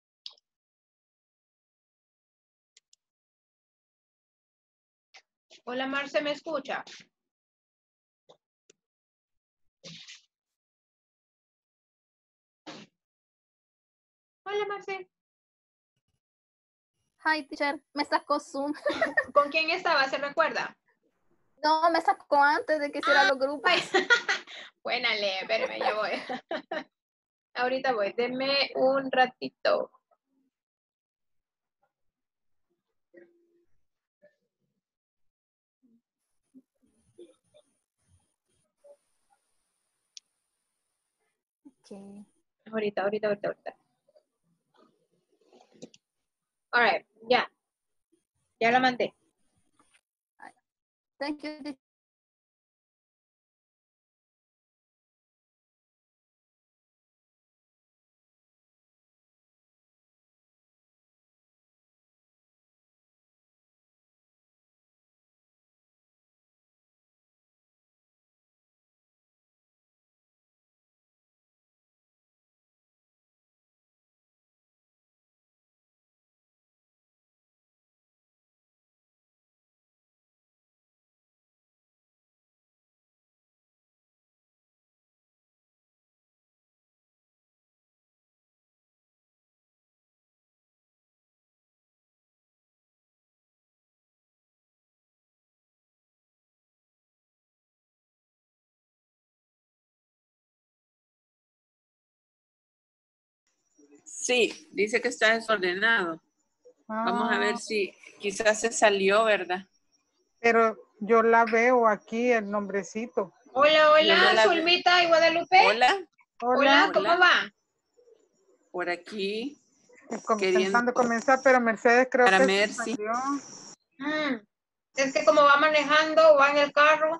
Hola, Marce, ¿me escucha? Hola, Marce. Hi, teacher. Me sacó Zoom. ¿Con quién estaba? ¿Se recuerda? No, me sacó antes de que hiciera los grupos. Buenale, espérame, ya voy. Ahorita voy, denme un ratito. Okay. Ahorita. All right, ya. Ya la mandé. Thank you, teacher. Sí, dice que está desordenado. Vamos a ver si quizás se salió, ¿verdad? Pero yo la veo aquí, el nombrecito. Hola, Yo no hola, la Zulmita y Guadalupe. Hola. Hola, ¿cómo Hola. va? Por aquí. Pensando comenzar, pero Mercedes creo Para que Mercy. salió. Es que como va manejando o va en el carro.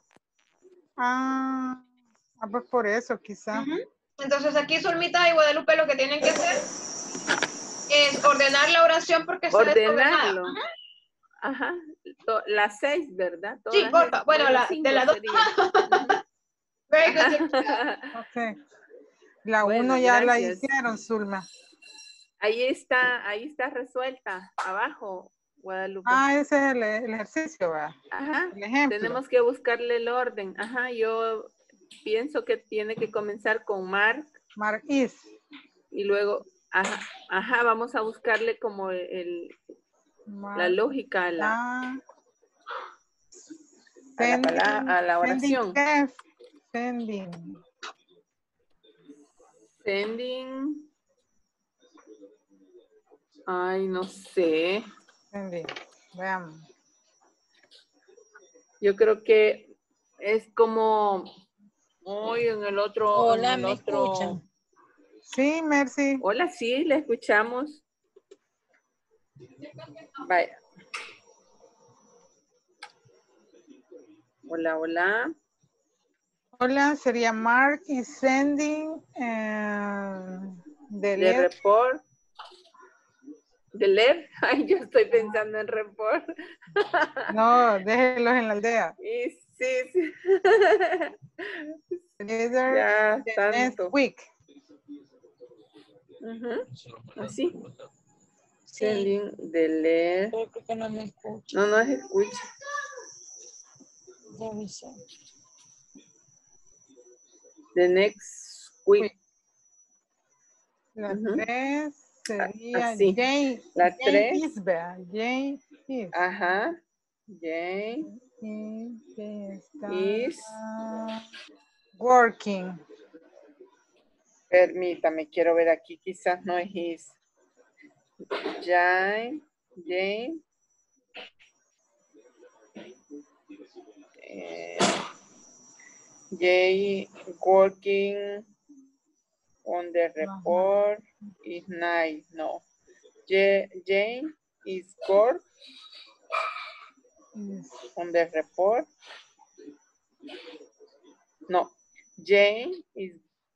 Pues por eso quizá. Entonces aquí Zulmita y Guadalupe lo que tienen que hacer es ordenar la oración porque está desordenada. Ordenarlo. Ajá. Las 6, ¿verdad? Sí, Todas porfa. Bueno, cinco de las dos. Very good. Okay. La Bueno, 1 ya la gracias. hicieron, Zulma. Ahí está resuelta, abajo, Guadalupe. Ese es el ejercicio, ¿verdad? Ajá. El ejemplo. Tenemos que buscarle el orden. Ajá, yo pienso que tiene que comenzar con Mark. Mark is. Y luego, ajá, vamos a buscarle como la lógica a la oración. Sending. Ay, no sé. Veamos. Yo creo que es como hoy en el otro. Hola, ¿me escuchan? Sí, Mercy. Hola, sí, le escuchamos. Vaya. Hola, hola. Hola, sería Mark is sending de report. ¿De leer? Ay, yo estoy pensando en report. No, déjenlos en la aldea. Y sí. Ya, tanto. Next week. Así. Sending de leer. Creo que no me escucha. No se escucha. Debe ser. The next week. La 3 sería Así. Jane. La 3. Jane is. Ajá. Jane is working. Permítame, quiero ver aquí. Quizás no es his. Jane Jay working on the report is nice. No. Jane is work on the report. No. Jane is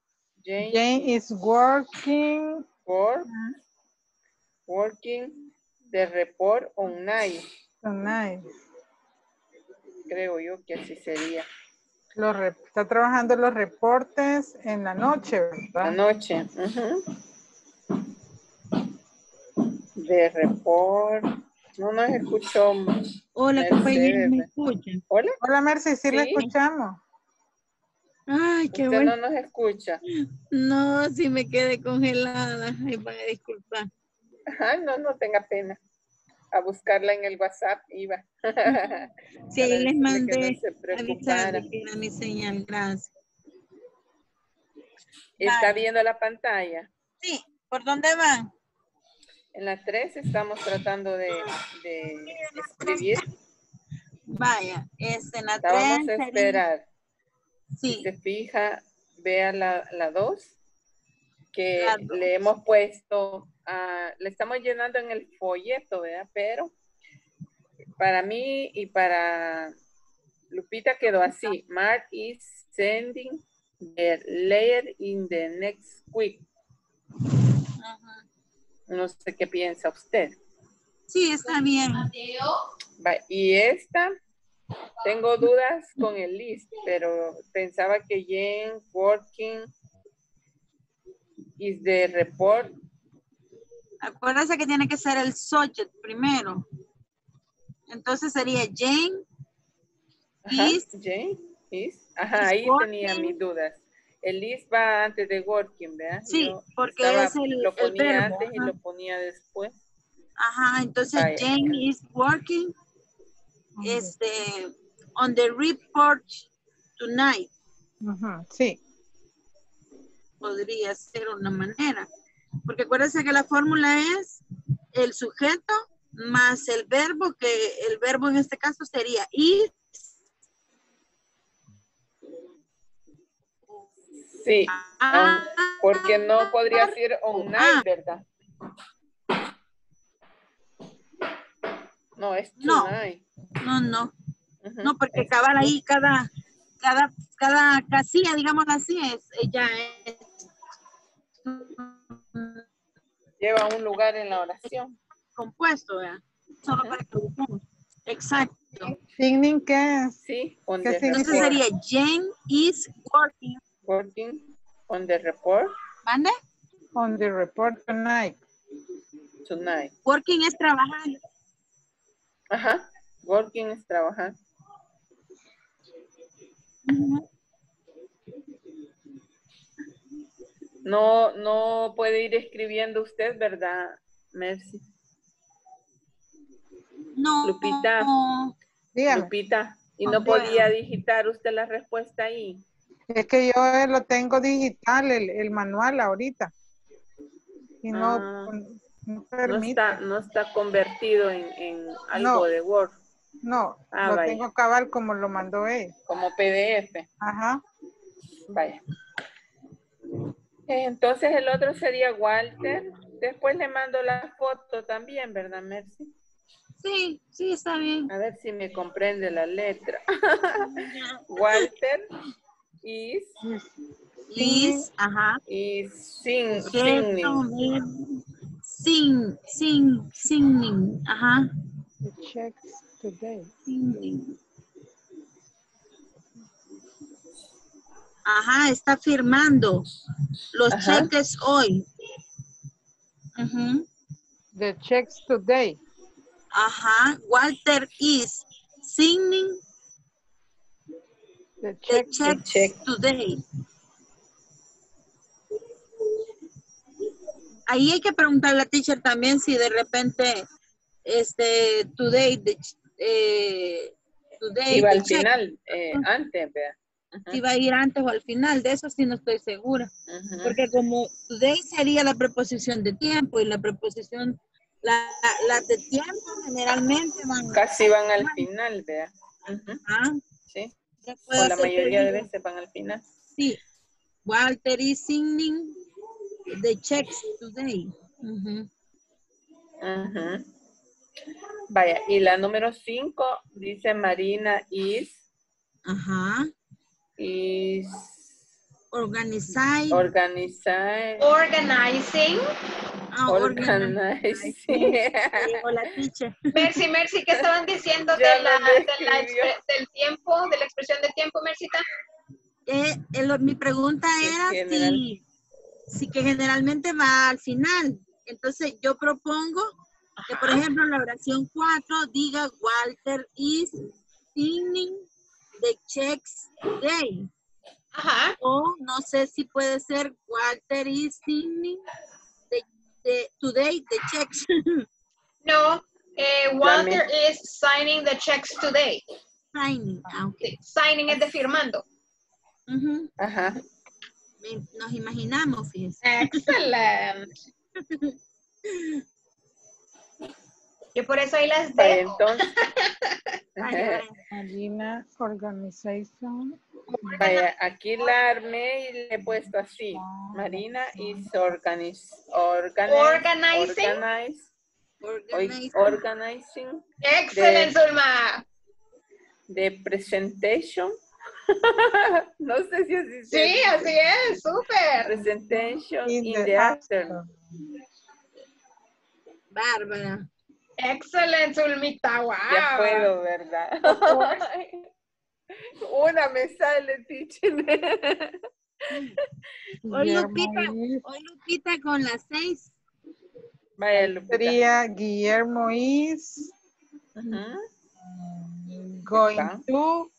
working the report on night. Creo yo que así sería. Está trabajando los reportes en la noche, ¿verdad? La noche. De report. No escuchó. Hola, compañeros, ¿me escuchan? Hola. Hola, Mercy, sí la escuchamos. Ay, qué Usted bueno. no nos escucha. No, sí me quedé congelada. Ay, van a disculpar. Ajá, no tenga pena. A buscarla en el WhatsApp iba. Sí, ahí les mandé no avisar de que era mi señal. Gracias. ¿Está viendo la pantalla? Sí. ¿Por dónde van? En la 3 estamos tratando de escribir. Vaya, en la 3 vamos a esperar. Sí. Si se fija, vea la 2 que le hemos puesto, le estamos llenando en el folleto, ¿verdad? Pero para mí y para Lupita quedó así. Mark is sending the letter in the next week. No sé qué piensa usted. Sí, está bien. Y esta, tengo dudas con el list, pero pensaba que Jane working is the report. Acuérdense que tiene que ser el subject primero. Entonces sería Jane is. Ajá, ahí tenía mis dudas. El is va antes de working, ¿verdad? Sí, porque es lo ponía verbo, antes y lo ponía después. Ajá, entonces Jane is working on the report tonight. Sí. Podría ser una manera. porque acuérdense que la fórmula es el sujeto más el verbo, que el verbo en este caso sería is. Sí, porque no podría ser on night, ¿verdad? No, es tonight. No, porque cabal ahí cada casilla, digamos así, ella es lleva un lugar en la oración. Compuesto, ¿verdad? Solo para que lo busquemos. Exacto. ¿Signing qué es? Sí, entonces sería Jane is working. Working on the report. ¿Mande? On the report tonight. Tonight. Working es trabajar. Ajá. Working es trabajar. No puede ir escribiendo usted, ¿verdad, Mercy? No. Lupita. Dígame. Lupita. ¿Y no podía digitar usted la respuesta ahí? Es que yo lo tengo digital, el manual ahorita. Y no permite. No está convertido en algo de Word. No, lo vaya. tengo cabal como lo mandó él. Como PDF. Ajá. Vaya. Entonces el otro sería Walter. Después le mando la foto también, ¿verdad, Mercy? Sí, está bien. A ver si me comprende la letra. Walter is ajá. Singing, ajá. The checks today. Singing. Ajá, está firmando los cheques hoy. The checks today. Ajá, Walter is signing the checks today. Ahí hay que preguntarle a la teacher también si de repente today iba al final, antes, vea. Si va a ir antes o al final, de eso sí no estoy segura. Porque como today sería la preposición de tiempo y la preposición, las de tiempo generalmente van. Casi van al final, vea. Sí. O la mayoría de veces van al final. Sí. Walter is signing the checks today. Vaya, y la número 5 dice Marina is. Is organizing. Hola, teacher. Mercy, ¿qué estaban diciendo del tiempo, de la expresión de tiempo, Mercita? Mi pregunta era si que generalmente va al final. Entonces yo propongo que, por ejemplo, la oración 4 diga Walter is signing the checks today. O no sé si puede ser Walter is signing today the checks. No, Walter is signing the checks today. Signing, okay. Signing es de firmando. Nos imaginamos, fíjense. Excelente. Yo por eso ahí las dejo. Marina Organization. Vaya, aquí la armé y le he puesto así. Marina is organizing. Excelente, Zulma. The presentation. No sé si así se dice. Así es, súper. Presentation in the afternoon. Bárbara. Excelente, Zulmita, wow. Ya puedo, ¿verdad? Una me sale, teacher. Hoy Lupita con las 6. Vaya, Lupita. Sería Guillermo is going to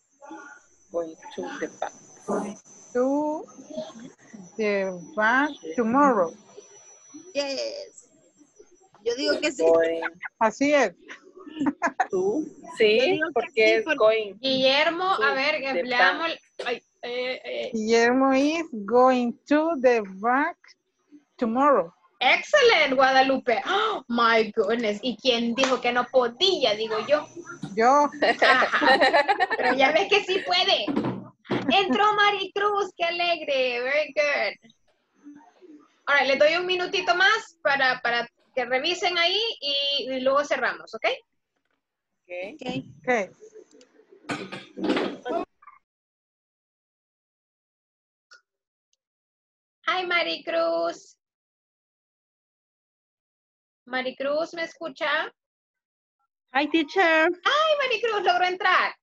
the bank. To the bank tomorrow. Yes. Yo digo que sí. Así es. ¿Tú? Sí, porque es going. Guillermo, a ver, leamos. Guillermo is going to the bank tomorrow. Excellent, Guadalupe. Oh, my goodness. ¿Y quién dijo que no podía? Digo yo. Yo. Ajá. Pero ya ves que sí puede. Entró Maricruz, qué alegre. Very good. Ahora, les doy un minutito más para que revisen ahí y luego cerramos, ¿ok? Okay. Okay. Hi, Maricruz. Maricruz, ¿me escucha? Hi, teacher. Ay, Maricruz, logró entrar.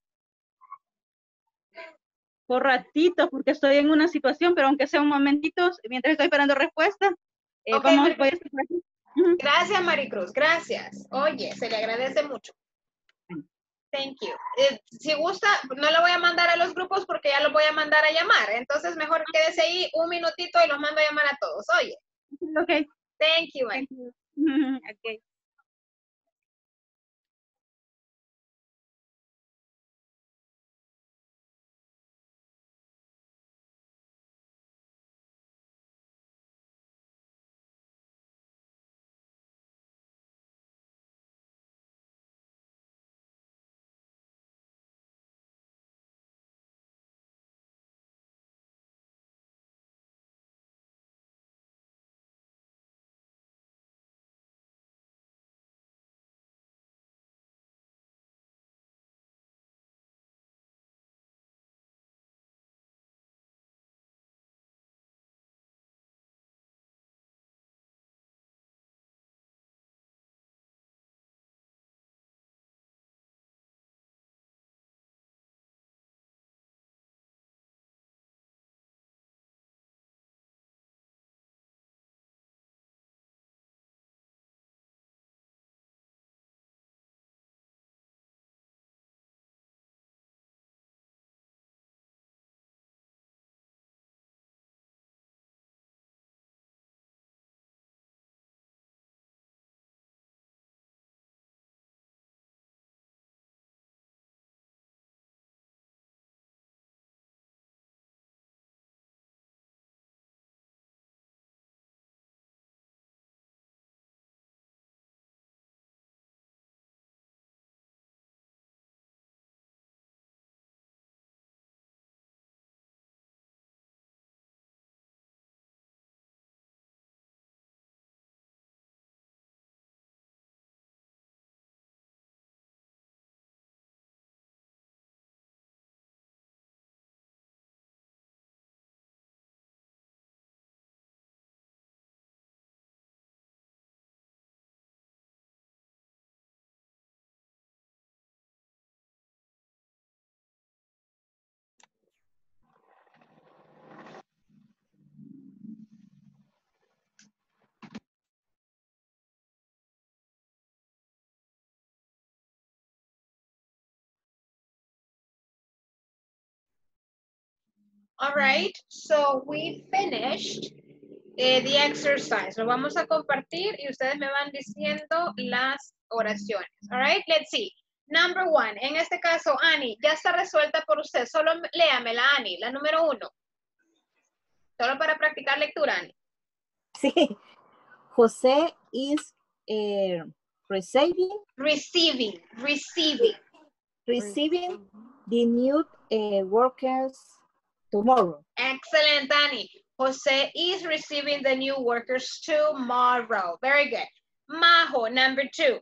Por ratito, porque estoy en una situación, pero aunque sea un momentito, mientras estoy esperando respuesta, Ok, voy a Maricruz. estar por aquí. Gracias, Maricruz, gracias. Oye, se le agradece mucho. Thank you. Si gusta, no lo voy a mandar a los grupos porque ya los voy a mandar a llamar. Entonces, mejor quédese ahí un minutito y los mando a llamar a todos. Oye. Ok. Thank you, Mari. Okay. All right, so we finished the exercise. Lo vamos a compartir y ustedes me van diciendo las oraciones. All right, let's see. Number one, en este caso, Annie, ya está resuelta por usted. Solo léamela, Annie, la número 1. Solo para practicar lectura, Annie. Sí. José is receiving the new workers tomorrow. Excellent, Annie. Jose is receiving the new workers tomorrow. Very good. Majo, number 2.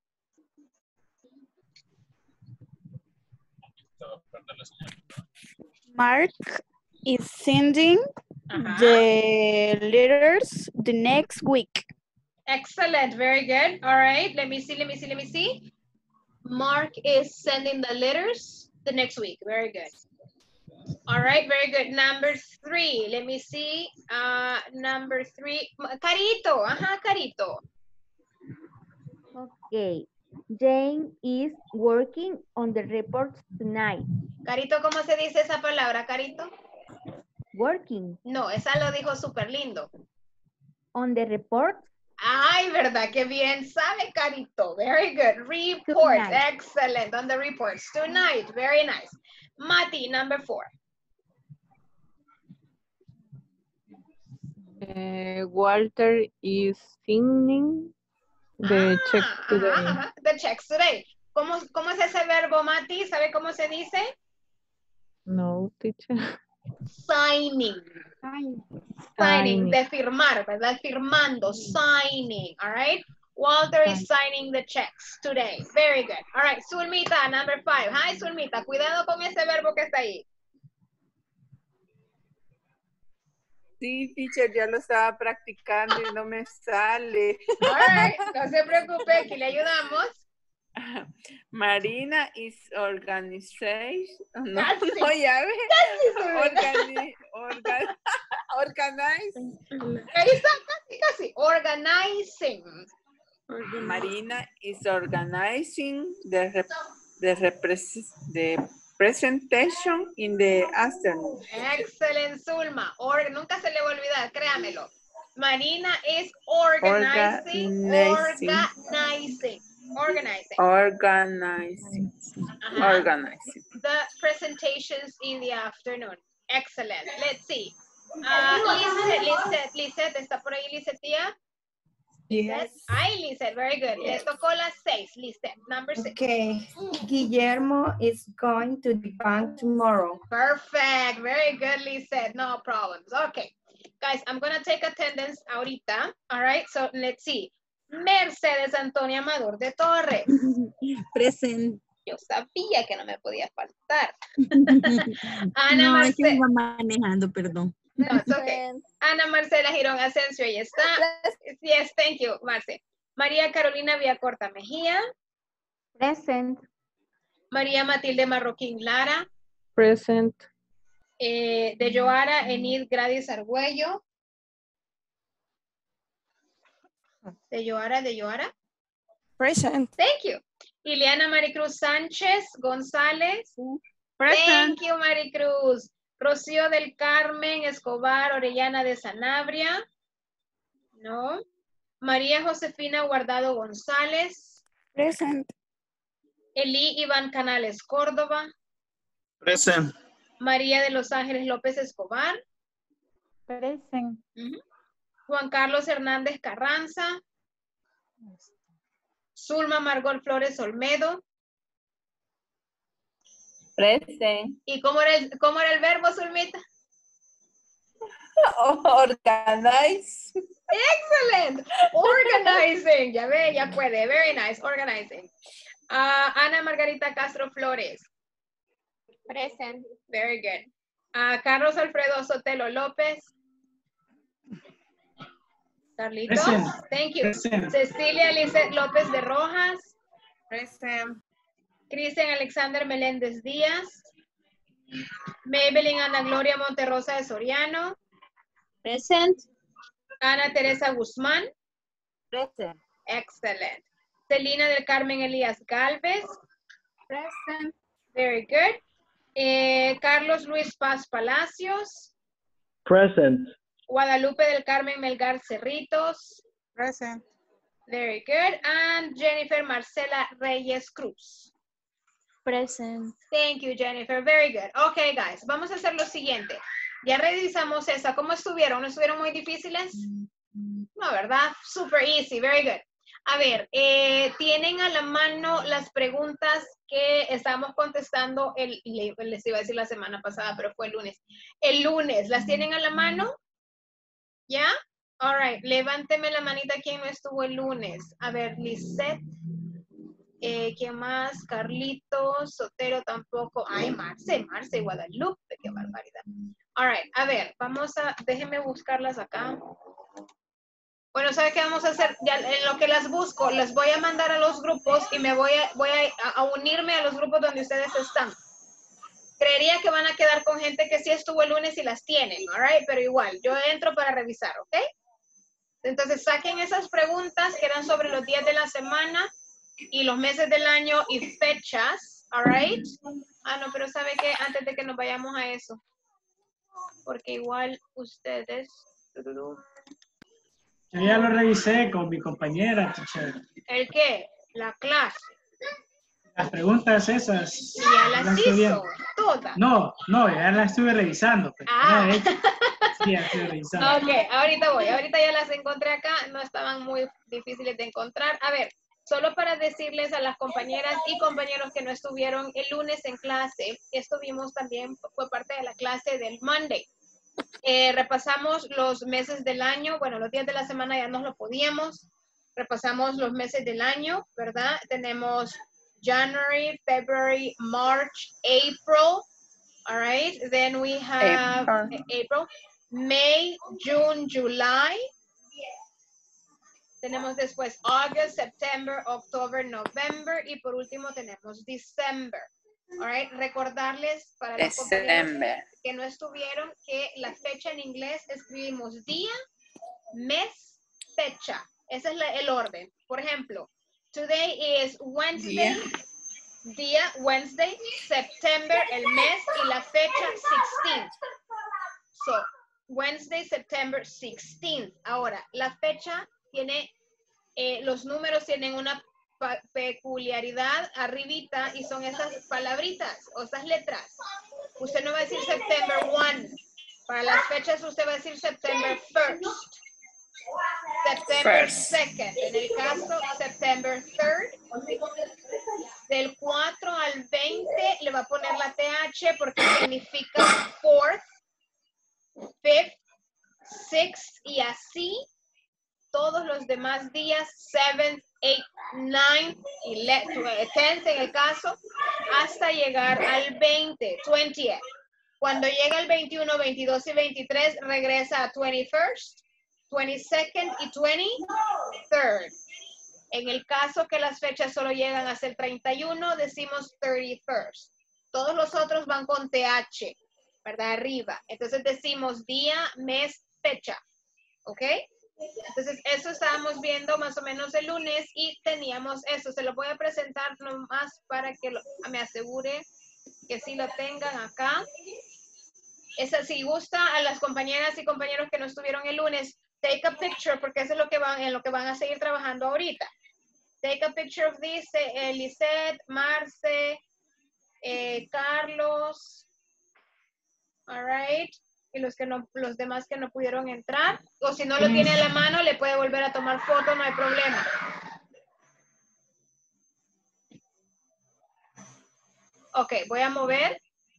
Mark is sending the letters the next week. Excellent, very good. All right, let me see. Mark is sending the letters the next week. Very good. All right, very good. Number 3, let me see. Number 3, Carito, Carito. Okay, Jane is working on the reports tonight. Carito, ¿cómo se dice esa palabra, Carito? Working. No, esa lo dijo súper lindo. On the report. Ay, ¿verdad? Qué bien sabe, Carito. Very good. Reports. Tonight. Excellent. On the reports. Tonight. Very nice. Mati, number 4. Walter is signing the check today. The checks today. ¿Cómo es ese verbo, Mati? ¿Sabe cómo se dice? No, teacher. Signing. Signing, de firmar, ¿verdad? Firmando, signing, all right? Walter is signing the checks today. Very good. All right, Zulmita, number 5. Hi, Zulmita. Cuidado con ese verbo que está ahí. Sí, teacher, ya lo estaba practicando y no me sale. All right, no se preocupe, aquí le ayudamos. Marina is organization. No, Casi. no, ya ve. Organizing. Ahí está, casi. Organizing. Marina is organizing the presentation in the afternoon. Excellent, Zulma. Nunca se le va a olvidar, créamelo. Marina is organizing. The presentations in the afternoon. Excellent. Let's see. Lisette, ¿está por ahí, Lisette, tía? Yes. Hi, Lisette. Very good. Le tocó las 6, Lisette. Number 6. Okay. Guillermo is going to the bank tomorrow. Perfect. Very good, Lisette. No problems. Okay. Guys, I'm going to take attendance ahorita. All right. So let's see. Mercedes Antonia Amador de Torres. Present. Yo sabía que no me podía faltar. Ana no, es que iba manejando, perdón. No, it's okay. Ana Marcela Girón Asensio, ahí está. Yes, thank you, Marce. María Carolina Villacorta Mejía. Present. María Matilde Marroquín Lara. Present. De Joara Enid Gradis Argüello. De Joara. Present. Thank you. Ileana Maricruz Sánchez González. Present. Thank you, Maricruz. Rocío del Carmen Escobar Orellana de Sanabria. No. María Josefina Guardado González. Present. Elí Iván Canales Córdoba. Present. María de Los Ángeles López Escobar. Present. Juan Carlos Hernández Carranza. Zulma Margot Flores Olmedo. Present. ¿Y cómo era el verbo, Zulmita? Organize. Excellent. Organizing. Ya ve, ya puede. Very nice. Organizing. Ana Margarita Castro Flores. Present. Very good. Carlos Alfredo Sotelo López. Carlitos. Present. Thank you. Present. Cecilia Lizeth López de Rojas. Present. Cristian Alexander Meléndez Díaz. Maybelline Ana Gloria Monterrosa de Soriano. Present. Ana Teresa Guzmán. Present. Excellent. Celina del Carmen Elías Galvez. Present. Very good. Carlos Luis Paz Palacios. Present. Guadalupe del Carmen Melgar Cerritos. Present. Very good. And Jennifer Marcela Reyes Cruz. Present. Thank you, Jennifer. Very good. Okay, guys. Vamos a hacer lo siguiente. Ya revisamos esa. ¿Cómo estuvieron? ¿No estuvieron muy difíciles? No, ¿verdad? Super easy. Very good. A ver, tienen a la mano las preguntas que estábamos contestando, les iba a decir la semana pasada, pero fue el lunes. El lunes, ¿las tienen a la mano? ¿Ya? All right, levánteme la manita quien no estuvo el lunes. A ver, Lisette. ¿Quién más? Carlitos, Sotero tampoco. Ay, Marce, Guadalupe, qué barbaridad. All right, a ver, déjenme buscarlas acá. Bueno, ¿sabe qué vamos a hacer? Ya en lo que las busco, les voy a mandar a los grupos y me voy a unirme a los grupos donde ustedes están. Creería que van a quedar con gente que sí estuvo el lunes y las tienen, all right? Pero igual, yo entro para revisar, ¿ok? Entonces, saquen esas preguntas que eran sobre los días de la semana y los meses del año y fechas, all right? Ah, no, pero ¿sabe qué? Antes de que nos vayamos a eso, porque igual ustedes... Yo ya lo revisé con mi compañera, teacher. ¿El qué? La clase. Las preguntas esas. Ya las hizo, todas. No, ya las estuve revisando. Pero ah. Ok, ahorita ya las encontré acá, no estaban muy difíciles de encontrar. A ver, solo para decirles a las compañeras y compañeros que no estuvieron el lunes en clase, estuvimos también, fue parte de la clase del Monday. Repasamos los meses del año, bueno, los días de la semana ya nos lo podíamos. Repasamos los meses del año, ¿verdad? Tenemos January, February, March, April. All right, then we have April, May, June, July. Tenemos después August, September, October, November y por último tenemos December. All right, recordarles para los compañeros que no estuvieron que la fecha en inglés escribimos día, mes, fecha. Ese es el orden. Por ejemplo, today is Wednesday. Día, Wednesday, September, el mes y la fecha 16. So, Wednesday, September 16. Ahora, la fecha tiene, los números tienen una peculiaridad arribita y son esas palabritas o esas letras. Usted no va a decir September 1. Para las fechas usted va a decir September 1st. September 2nd. En el caso, September 3rd. Del 4 al 20 le va a poner la TH porque significa 4th, 5th, 6th y así todos los demás días, 7th, 8th, 9th y 10th en el caso, hasta llegar al 20, 20th. Cuando llega el 21, 22 y 23 regresa a 21st, 22nd y 23rd. En el caso que las fechas solo llegan hasta el 31, decimos 31st. Todos los otros van con TH, ¿verdad? Arriba. Entonces decimos día, mes, fecha. ¿Ok? Entonces eso estábamos viendo más o menos el lunes y teníamos eso. Se lo voy a presentar nomás para que me asegure que sí lo tengan acá. Si gusta a las compañeras y compañeros que no estuvieron el lunes, take a picture porque eso es en lo que van a seguir trabajando ahorita. Take a picture of this, Lisette, Marce, Carlos, all right, y los demás que no pudieron entrar, o si no lo tiene a la mano, le puede volver a tomar foto, no hay problema. Ok, voy a mover.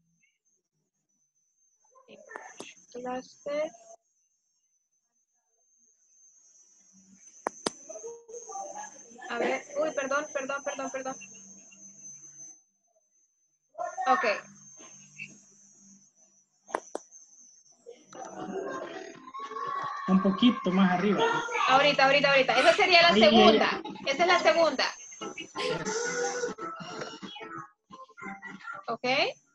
A ver, uy, perdón. Ok. Un poquito más arriba. Ahorita. Esa sería la segunda. Esa es la segunda. Ok.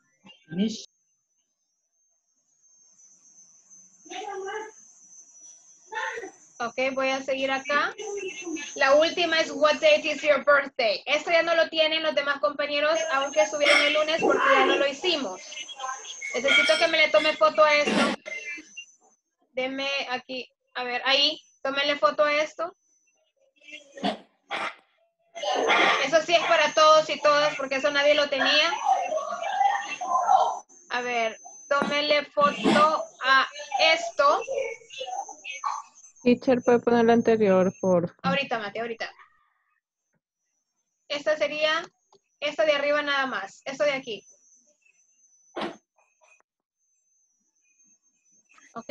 Ok, voy a seguir acá. La última es what date is your birthday. Esto ya no lo tienen los demás compañeros, aunque estuvieron el lunes porque ya no lo hicimos. Necesito que me le tome foto a esto. Deme aquí, a ver, ahí, tómenle foto a esto. Eso sí es para todos y todas porque eso nadie lo tenía. A ver, tómenle foto a esto. Teacher, ¿puede poner la anterior, por favor? Ahorita, Mate, ahorita. Esta sería, esta de arriba nada más, esto de aquí. ¿Ok?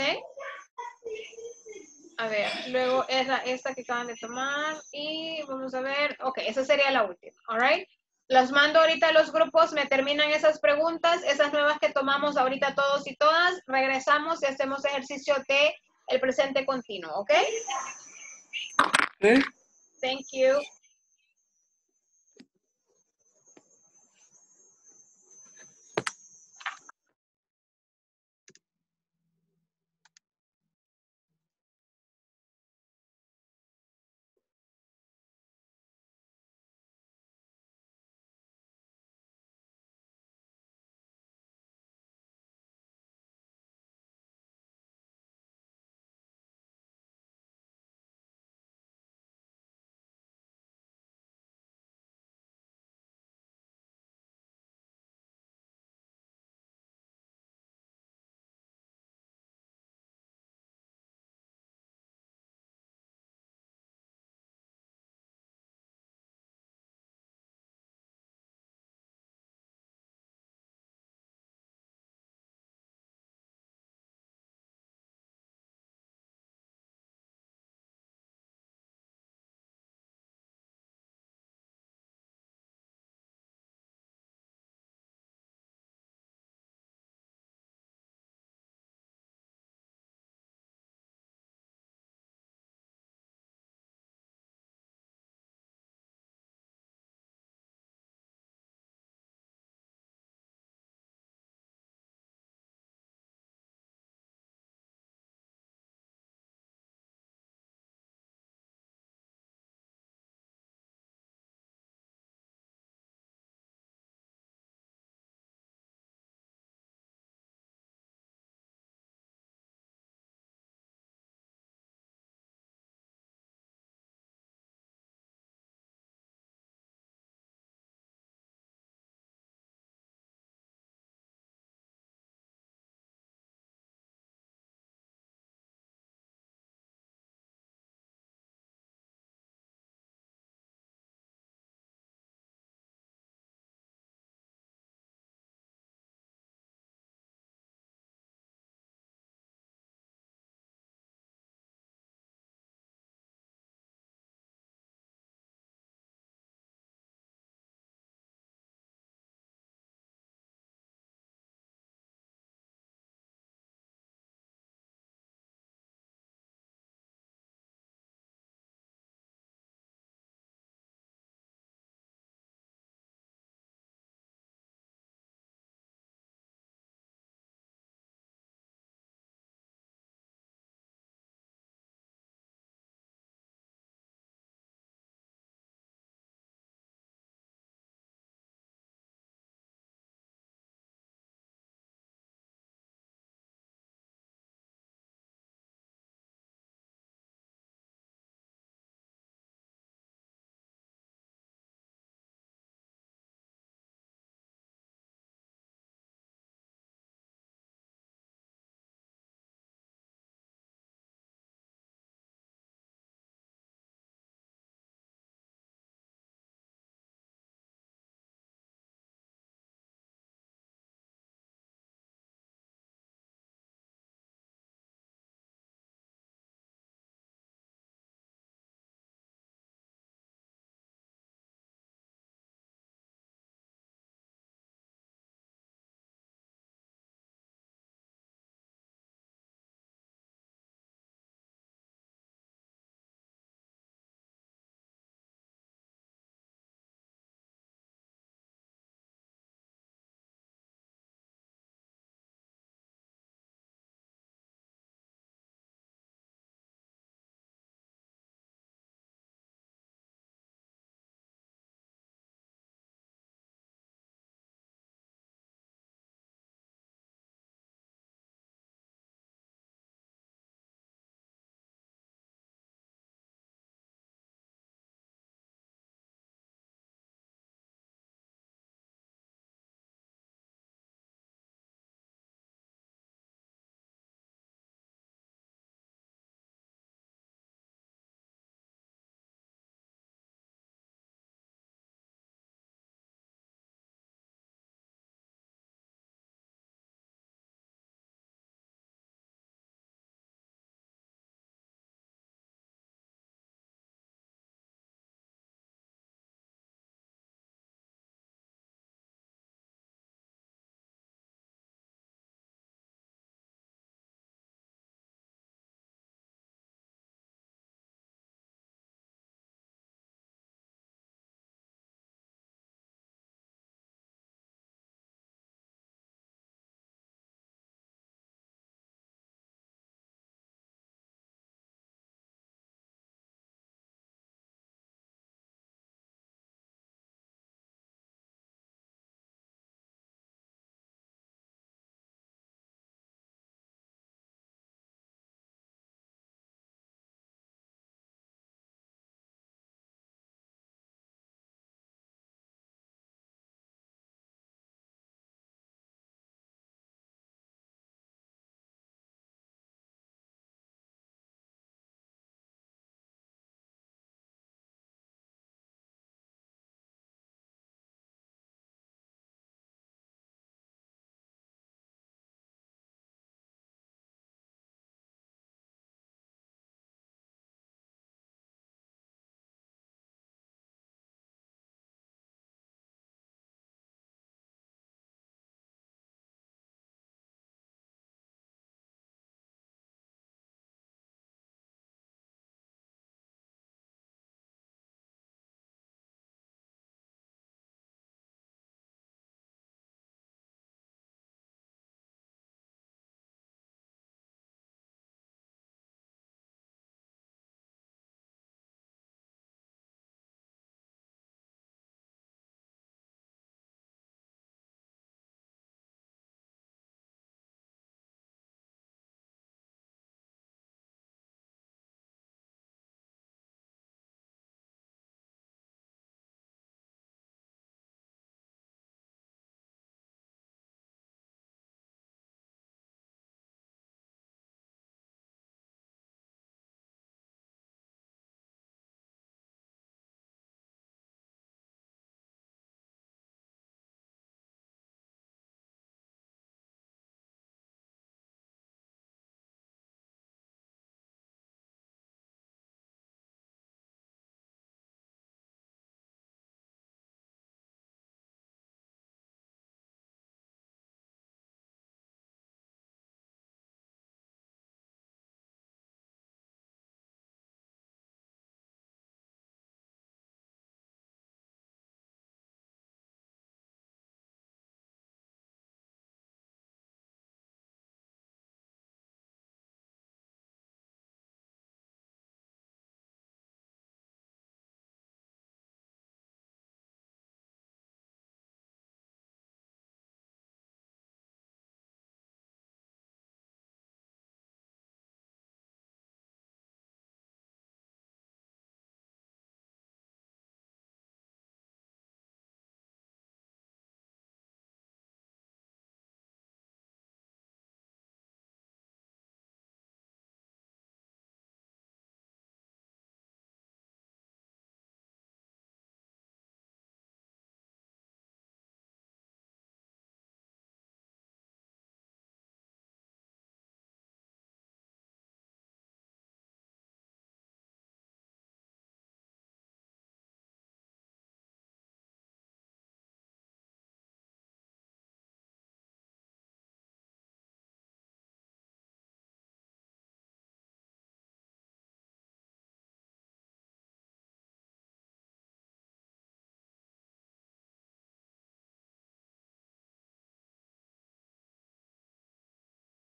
A ver, luego es esta que acaban de tomar y vamos a ver, ok, esa sería la última, all right? Los mando ahorita a los grupos, me terminan esas preguntas, esas nuevas que tomamos ahorita todos y todas, regresamos y hacemos ejercicio de el presente continuo, ¿ok? Thank you.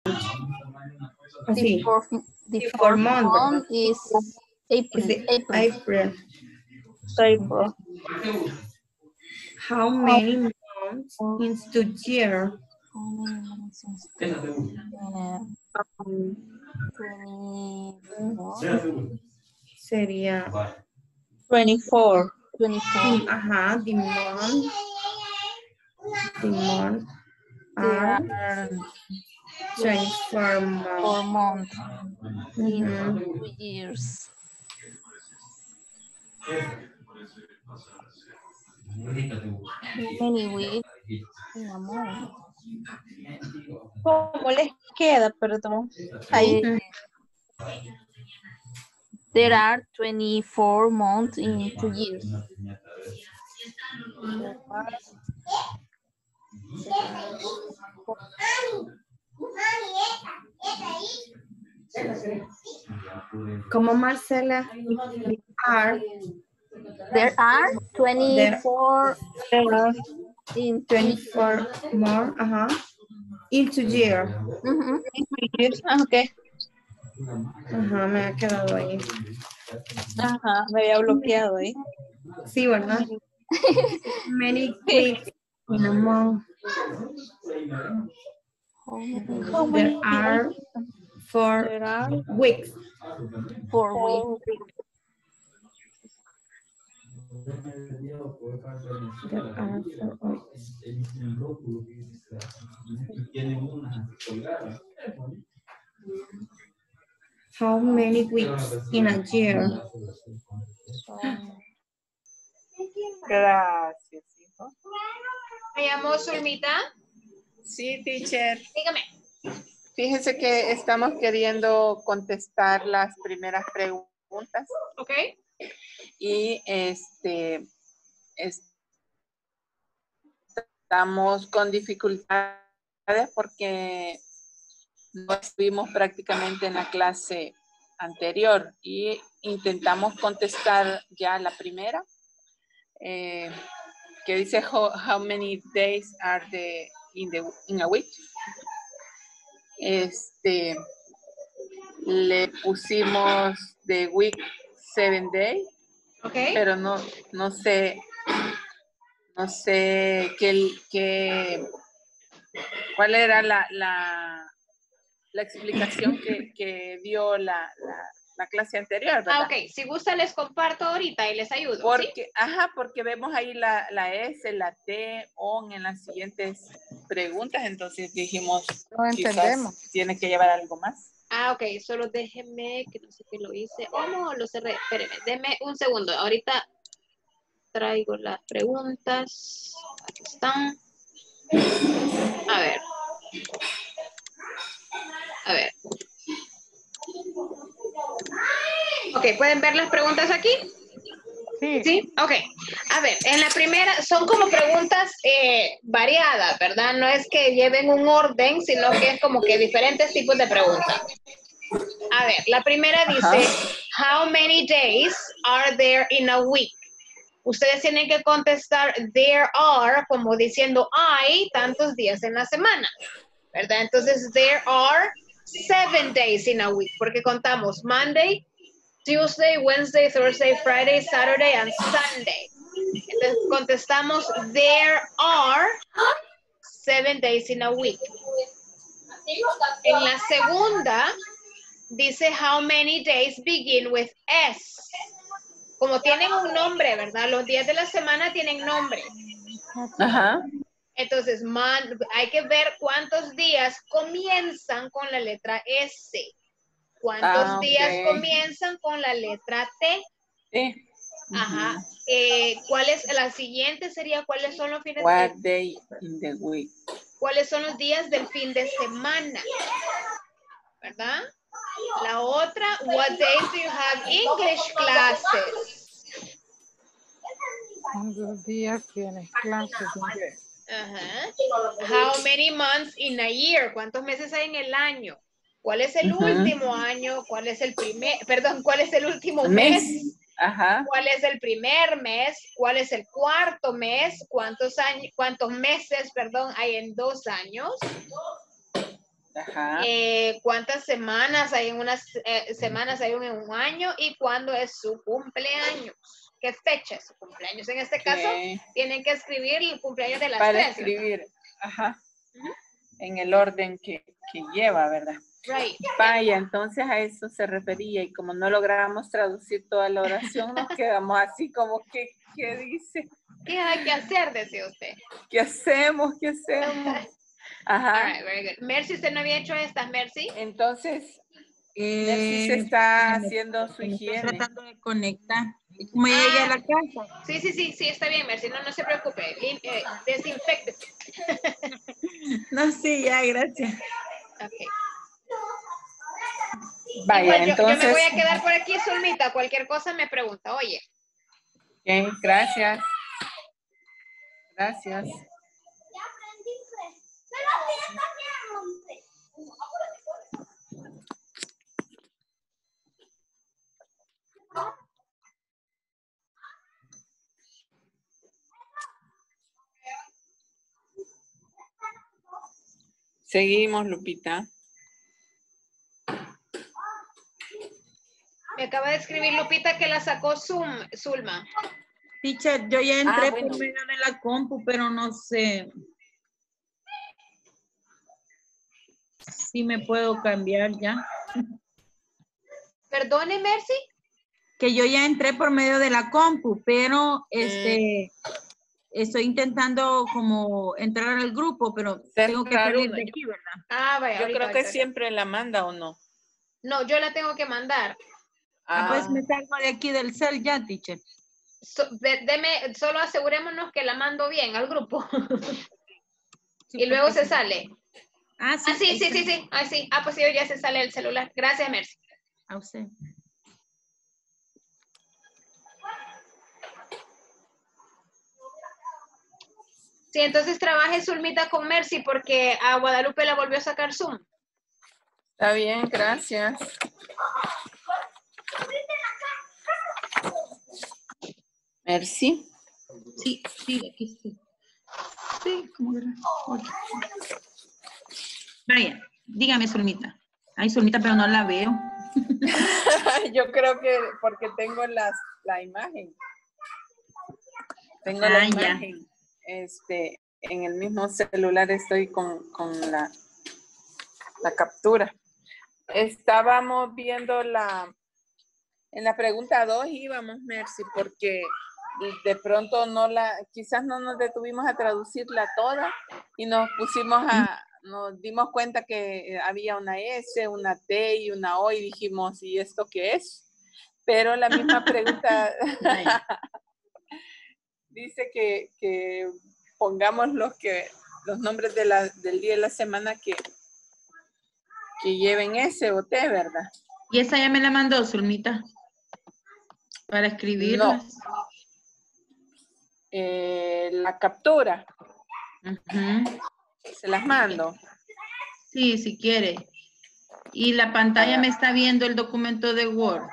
Así. The For fourth month, month is April. is April. April. How many months into year? 24. Sería 24. 24. Ajá, the month There are are 24 4 months. months in 2 years. Many weeks in a month. ¿Cómo les queda? Perdón. Ahí. There are 24 months in 2 years. Como Marcela, There are 24 in 24 more, into year. Ok. Ajá, me ha quedado ahí. Ajá, me había bloqueado ahí. Sí, ¿verdad? Many weeks in a month. There are 4 weeks. 4 weeks. There are 4 weeks. How many weeks in a year? Gracias, hijo. ¿Me llamó Zulmita? Sí, teacher. Dígame. Fíjense que estamos queriendo contestar las primeras preguntas. Ok. Y estamos con dificultades porque no estuvimos prácticamente en la clase anterior y intentamos contestar ya la primera, que dice how many days are in a week. Le pusimos the week 7 days, okay. Pero no sé cuál era la explicación que dio la clase anterior, ¿verdad? Ok, si gusta les comparto ahorita y les ayudo. Porque, ¿sí? Porque vemos ahí la S, la T, ON en las siguientes preguntas, entonces dijimos, No entendemos. quizás tiene que llevar algo más. Ok, solo déjenme, que no sé qué lo hice. Oh, no, lo cerré, espérenme, denme un segundo. Ahorita traigo las preguntas. Aquí están. A ver. Ok, ¿pueden ver las preguntas aquí? Sí. Ok. A ver, en la primera son como preguntas variadas, ¿verdad? No es que lleven un orden, sino que es como que diferentes tipos de preguntas. A ver, la primera dice, how many days are there in a week? Ustedes tienen que contestar there are, como diciendo hay tantos días en la semana, ¿verdad? Entonces, there are 7 days in a week, porque contamos Monday, Tuesday, Wednesday, Thursday, Friday, Saturday, and Sunday. Entonces, contestamos there are 7 days in a week. En la segunda, dice how many days begin with S. Como tienen un nombre, ¿verdad? Los días de la semana tienen nombre. Ajá. Entonces, hay que ver cuántos días comienzan con la letra S. ¿Cuántos días comienzan con la letra T? Sí. Ajá. ¿Cuál es la siguiente? Sería, ¿cuáles son los fines de semana? What day in the week? ¿Cuáles son los días del fin de semana? ¿Verdad? La otra, what days do you have English classes? ¿Cuántos días tienes clases de inglés? Ajá. How many months in a year? ¿Cuántos meses hay en el año? ¿Cuál es el último año? ¿Cuál es el cuál es el último mes? Ajá. ¿Cuál es el primer mes? ¿Cuál es el cuarto mes? ¿Cuántos meses, hay en 2 años? Ajá. ¿Cuántas semanas hay en unas semanas hay en un año y cuándo es su cumpleaños? ¿Qué fecha es su cumpleaños? En este caso, tienen que escribir el cumpleaños de las para tres. escribir, ¿verdad? Ajá. En el orden que lleva, ¿verdad? Right. Vaya, entonces a eso se refería y como no logramos traducir toda la oración, nos quedamos así como que, ¿qué dice? ¿Qué hay que hacer, decía usted? ¿Qué hacemos? ¿Qué hacemos? Ajá. All right, very good. Mercy, ¿usted no había hecho estas, Mercy? Entonces, Mercy se está haciendo su higiene. Estoy tratando de conectar. ¿Cómo llegué a la casa? Sí, está bien, Mercy. No se preocupe. Desinfecte. No, sí, ya, gracias. Ok. Vaya, Igual, entonces. Yo me voy a quedar por aquí, Zulmita. Cualquier cosa me pregunta. Oye. Ok, gracias. Gracias. Seguimos, Lupita. Me acaba de escribir Lupita que la sacó Zulma. Teacher, yo ya entré bueno. por medio de la compu, pero no sé si me puedo cambiar ya. Perdone, Mercy. Que yo ya entré por medio de la compu, pero estoy intentando como entrar al grupo, pero tengo que salir de aquí, ¿verdad? Ah, vaya. Yo creo que siempre la manda o no. No, yo la tengo que mandar. Pues me salgo de aquí del cel ya, teacher. Solo asegurémonos que la mando bien al grupo. Y luego se sale. Sí. Pues sí, ya se sale el celular. Gracias, Mercy. A usted. Sí, entonces trabaje Zulmita con Mercy porque a Guadalupe la volvió a sacar Zoom. Está bien, gracias. Mercy. Sí, aquí estoy. Sí, como verás. Vaya, dígame, Zulmita. Ay, Zulmita, pero no la veo. Yo creo que porque tengo la imagen. Tengo la imagen. En el mismo celular estoy con la captura. Estábamos viendo en la pregunta 2 íbamos, Mercy, porque de pronto quizás no nos detuvimos a traducirla toda y nos dimos cuenta que había una S, una T y una O y dijimos, ¿y esto qué es? Pero la misma pregunta dice que pongamos los nombres del día de la semana que lleven S o T, ¿verdad? ¿Y esa ya me la mandó, Zulmita? Para escribirlas. No. La captura. Se las mando. Sí, si quiere. Y la pantalla me está viendo el documento de Word.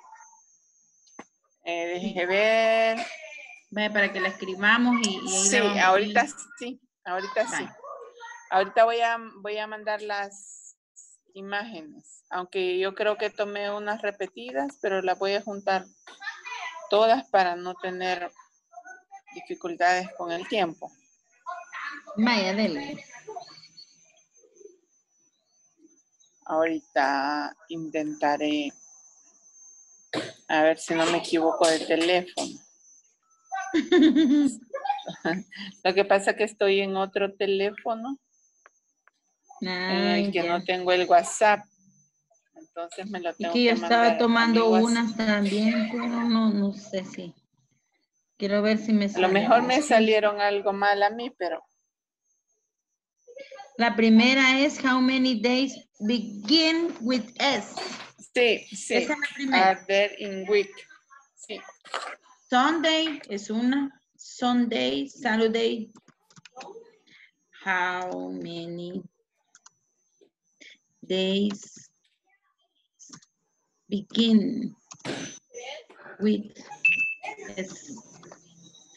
Déjeme ver. Vaya, para que la escribamos y sí, ahorita sí. Ahorita sí. Ahorita voy a mandar las imágenes. Aunque yo creo que tomé unas repetidas, pero las voy a juntar todas para no tener dificultades con el tiempo. Vaya, dele. Ahorita intentaré, a ver si no me equivoco de teléfono. Lo que pasa es que estoy en otro teléfono en el que no tengo el WhatsApp. Entonces me lo tengo que mandar. Y que yo estaba tomando unas también, pero no sé si. Quiero ver si me sale. A lo mejor me salieron algo mal a mí, pero. La primera es how many days begin with S. Sí. Esa es la primera. Are there in week. Sí. Sunday es una. Sunday, Saturday. How many days begin with S?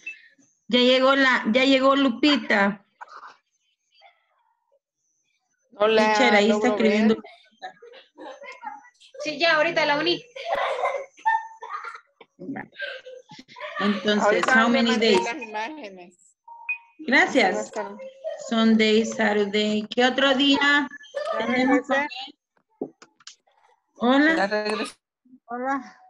Ya llegó Lupita. Hola, Teacher, ahí está ¿logro ver? escribiendo. Sí, ya, ahorita la uní. Entonces, Ahorita how le many mandé days? las imágenes. Gracias. Sunday, Saturday. ¿Qué otro día Ya tenemos con regresé. él? Hola. Ya regresó. Hola.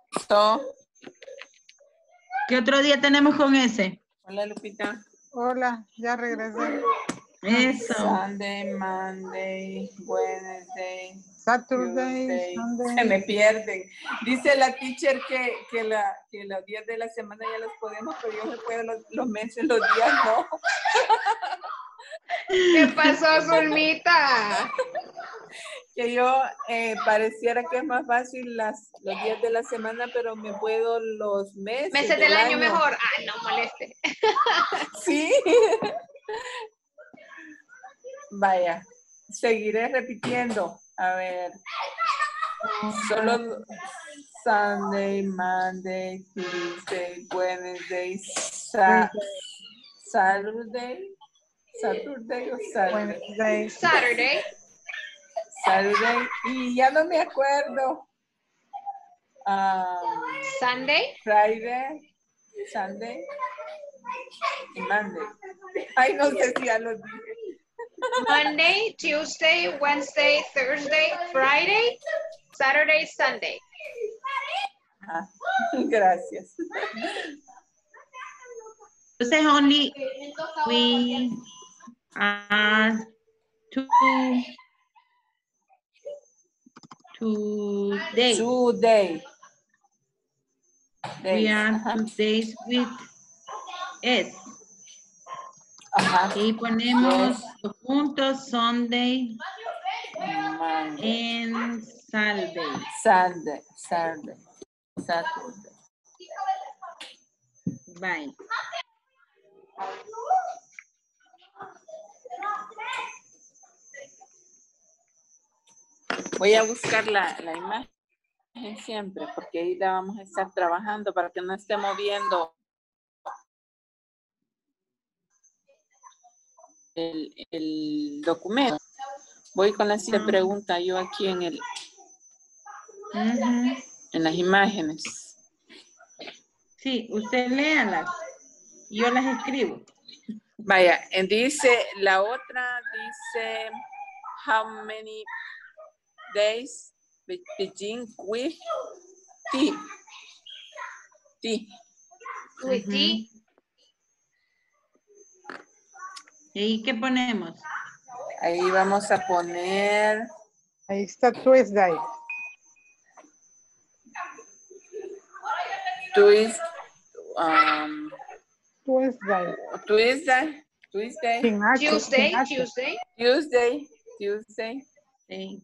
¿Qué otro día tenemos con ese? Hola, Lupita. Hola, ya regresé. Eso. Sunday, Monday, Wednesday, Saturday, Tuesday. Sunday. Se me pierden. Dice la teacher que los días de la semana ya los podemos, pero yo me puedo los meses, los días no. ¿Qué pasó, Zulmita? Que yo pareciera que es más fácil los días de la semana, pero me puedo los meses. Meses del año mejor. Ah, no moleste. Sí. Vaya, seguiré repitiendo. A ver. Solo Sunday, Monday, Tuesday, Wednesday, Saturday. Saturday o Saturday. Saturday. Saturday. Y ya no me acuerdo. Sunday. Friday. Sunday. Y Monday. Ay, no sé si ya lo dije. Monday, Tuesday, Wednesday, Thursday, Friday, Saturday, Sunday. Ah, gracias. Entonces, only we are today. We are 2 days with S. Y ponemos los puntos Sunday and Saturday. Saturday. Bye. Voy a buscar la imagen siempre, porque ahí la vamos a estar trabajando para que no esté moviendo el documento. Voy con la siguiente pregunta yo aquí en las imágenes. Sí, usted léalas. Yo las escribo. Vaya, dice, la otra dice, how many days begin with T. With T. ¿Y qué ponemos? Ahí vamos a poner. Ahí está Tuesday. Tuesday. Sí.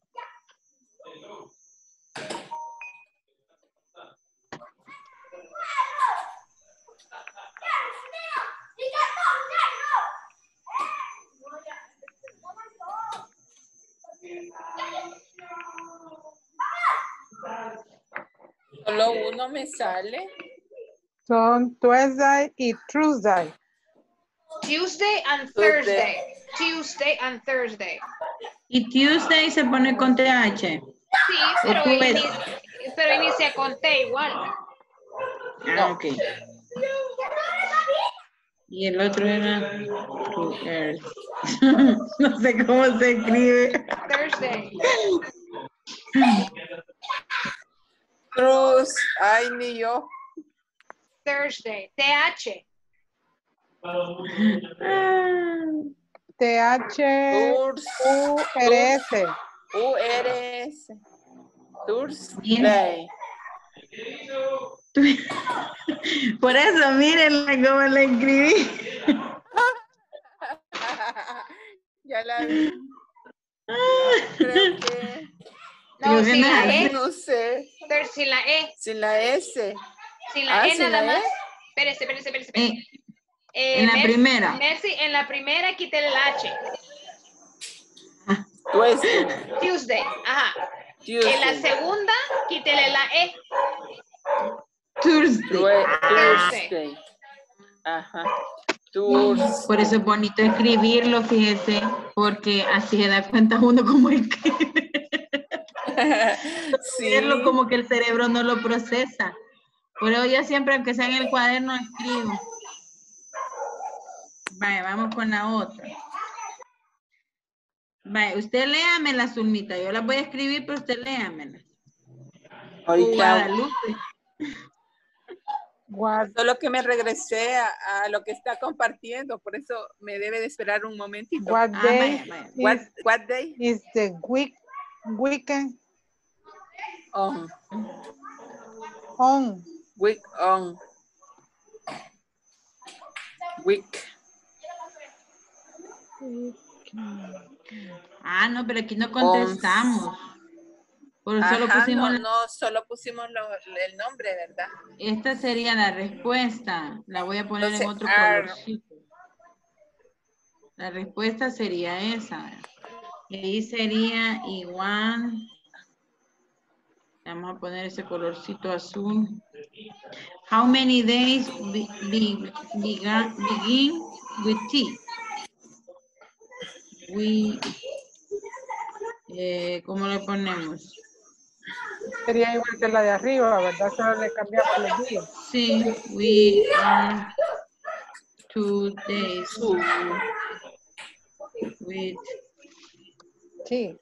Solo uno me sale. Son Tuesday y Tuesday. Tuesday and Thursday. Tuesday and Thursday. Y Tuesday se pone con TH. Sí, pero inicia con T igual. Ah, ok. Y el otro era no sé cómo se escribe. Thursday. Cruz, ay, ni yo. Thursday. TH. T-H-U-R-S. U-R-S. Thursday. Por eso, mírenla cómo la escribí. Ya la vi. Creo que... No, sin la E. No sé. Sin la E. Sin la S. Sin la E sin nada la más. E. Espérese. En la primera. Mercy, en la primera quítale el H. Tuesday. Ajá. Tuesday. En la segunda quítale la E. Thursday. Thursday. Ajá. Tours. Por eso es bonito escribirlo, fíjese, porque así se da cuenta uno cómo escribe. Sí. Verlo como que el cerebro no lo procesa. Pero yo siempre, aunque sea en el cuaderno, escribo. Vaya, vamos con la otra. Vaya, usted léamela, Zulmita. Yo la voy a escribir, pero usted léamela. Ahorita. Guadalupe. Solo que me regresé a lo que está compartiendo, por eso me debe de esperar un momentito. What day, what day is the weekend on? Week on. Week. Ah, no, pero aquí no contestamos. Por solo pusimos solo pusimos el nombre, ¿verdad? Esta sería la respuesta. La voy a poner en otro colorcito. La respuesta sería esa. Y ahí sería igual. Vamos a poner ese colorcito azul. How many days begin with T? ¿Cómo le ponemos? Sería igual que la de arriba, ¿verdad? Solo le cambiamos los días. Sí, we are 2 days with T.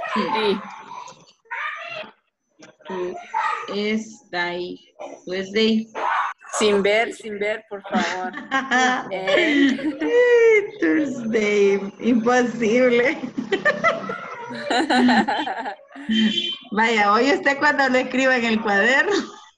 Wednesday. Sin ver, por favor. Thursday, imposible. Vaya, hoy usted cuando lo escriba en el cuaderno.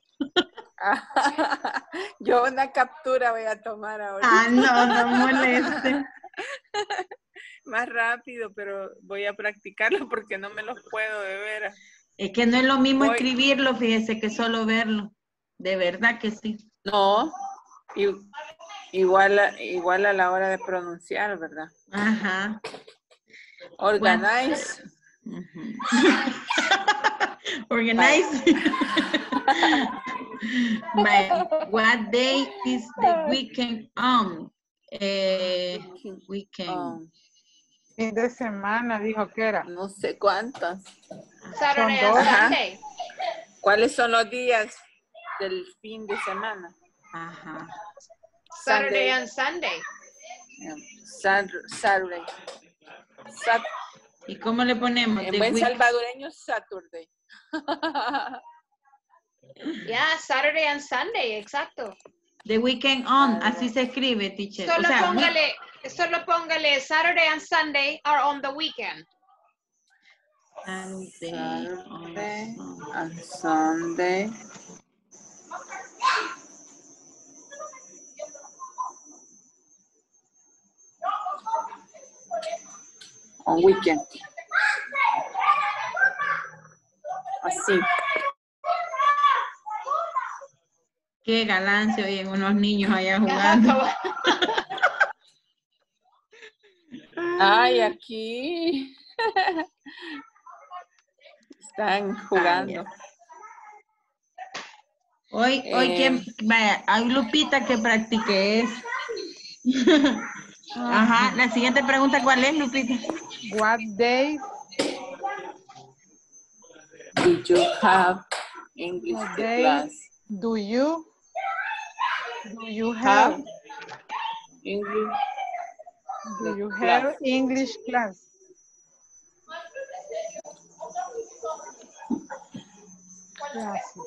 Yo una captura voy a tomar ahora. No moleste. Más rápido, pero voy a practicarlo porque no me los puedo de veras. Es que no es lo mismo escribirlo, fíjese, que solo verlo. De verdad que sí. No, igual a la hora de pronunciar, ¿verdad? Ajá. Organize. Organize. What day is the weekend on? Weekend. Fin de semana, dijo que era. No sé cuántas. Saturday and Sunday. ¿Cuáles son los días del fin de semana? Ajá. Saturday and Sunday. Saturday. ¿Y cómo le ponemos? En buen salvadoreño, Saturday. Yeah, Saturday and Sunday, exacto. The weekend on, así se escribe, teacher. Solo póngale Saturday and Sunday are on the weekend. Saturday and Sunday. On weekend. Así. Qué galán se oyen unos niños allá jugando. Ay, aquí. Están jugando. Hoy vaya, hay Lupita que practique eso. Ajá, la siguiente pregunta, ¿cuál es, Lupita? What day did you have English class? Do you have English? Do you have English class? Gracias.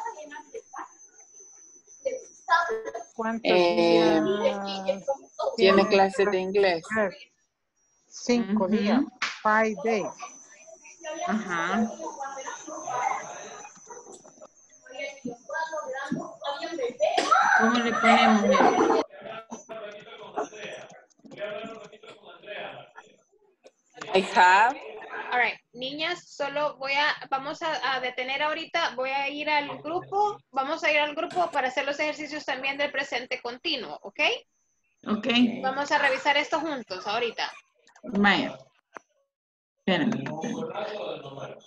¿Cuántos días tiene clase de inglés? 5 días. 5 days. Ajá. ¿Cómo le ponemos? I have. All right, niñas, solo vamos a detener ahorita, voy a ir al grupo, vamos a ir al grupo para hacer los ejercicios también del presente continuo, ¿ok? Ok. Vamos a revisar esto juntos ahorita. Vaya. Espérame.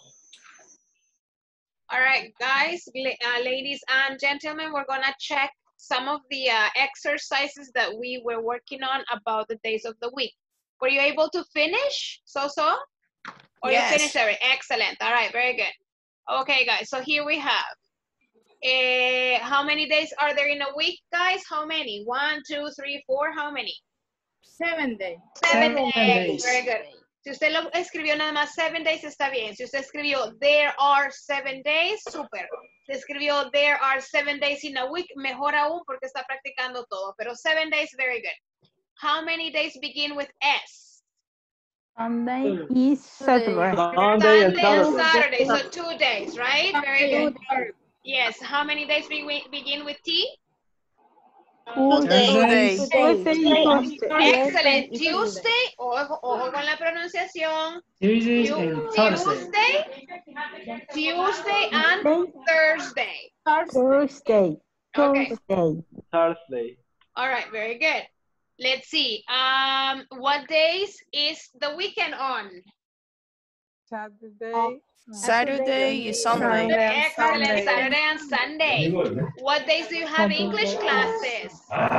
All right, guys, ladies and gentlemen, we're gonna check some of the exercises that we were working on about the days of the week. Were you able to finish, So? Or Yes. you finished everything? Excellent. All right, very good. Okay, guys, so here we have. How many days are there in a week, guys? How many? 1, 2, 3, 4, how many? 7 days. 7 days. days. Very good. Si usted lo escribió nada más 7 days, está bien. Si usted escribió there are 7 days, súper. Si escribió there are 7 days in a week, mejor aún porque está practicando todo. Pero 7 days, very good. How many days begin with S? Sunday is Saturday. Sunday and Saturday. So 2 days, right? Very good. Yes. How many days begin with T? Tuesday. Excellent. Tuesday. Ojo con la pronunciación. Tuesday and Thursday. Tuesday and Thursday. Thursday. Okay. Thursday. All right. Very good. Let's see. What days is the weekend on? Saturday is Sunday. Excellent. Saturday and Sunday. What days do you have English classes?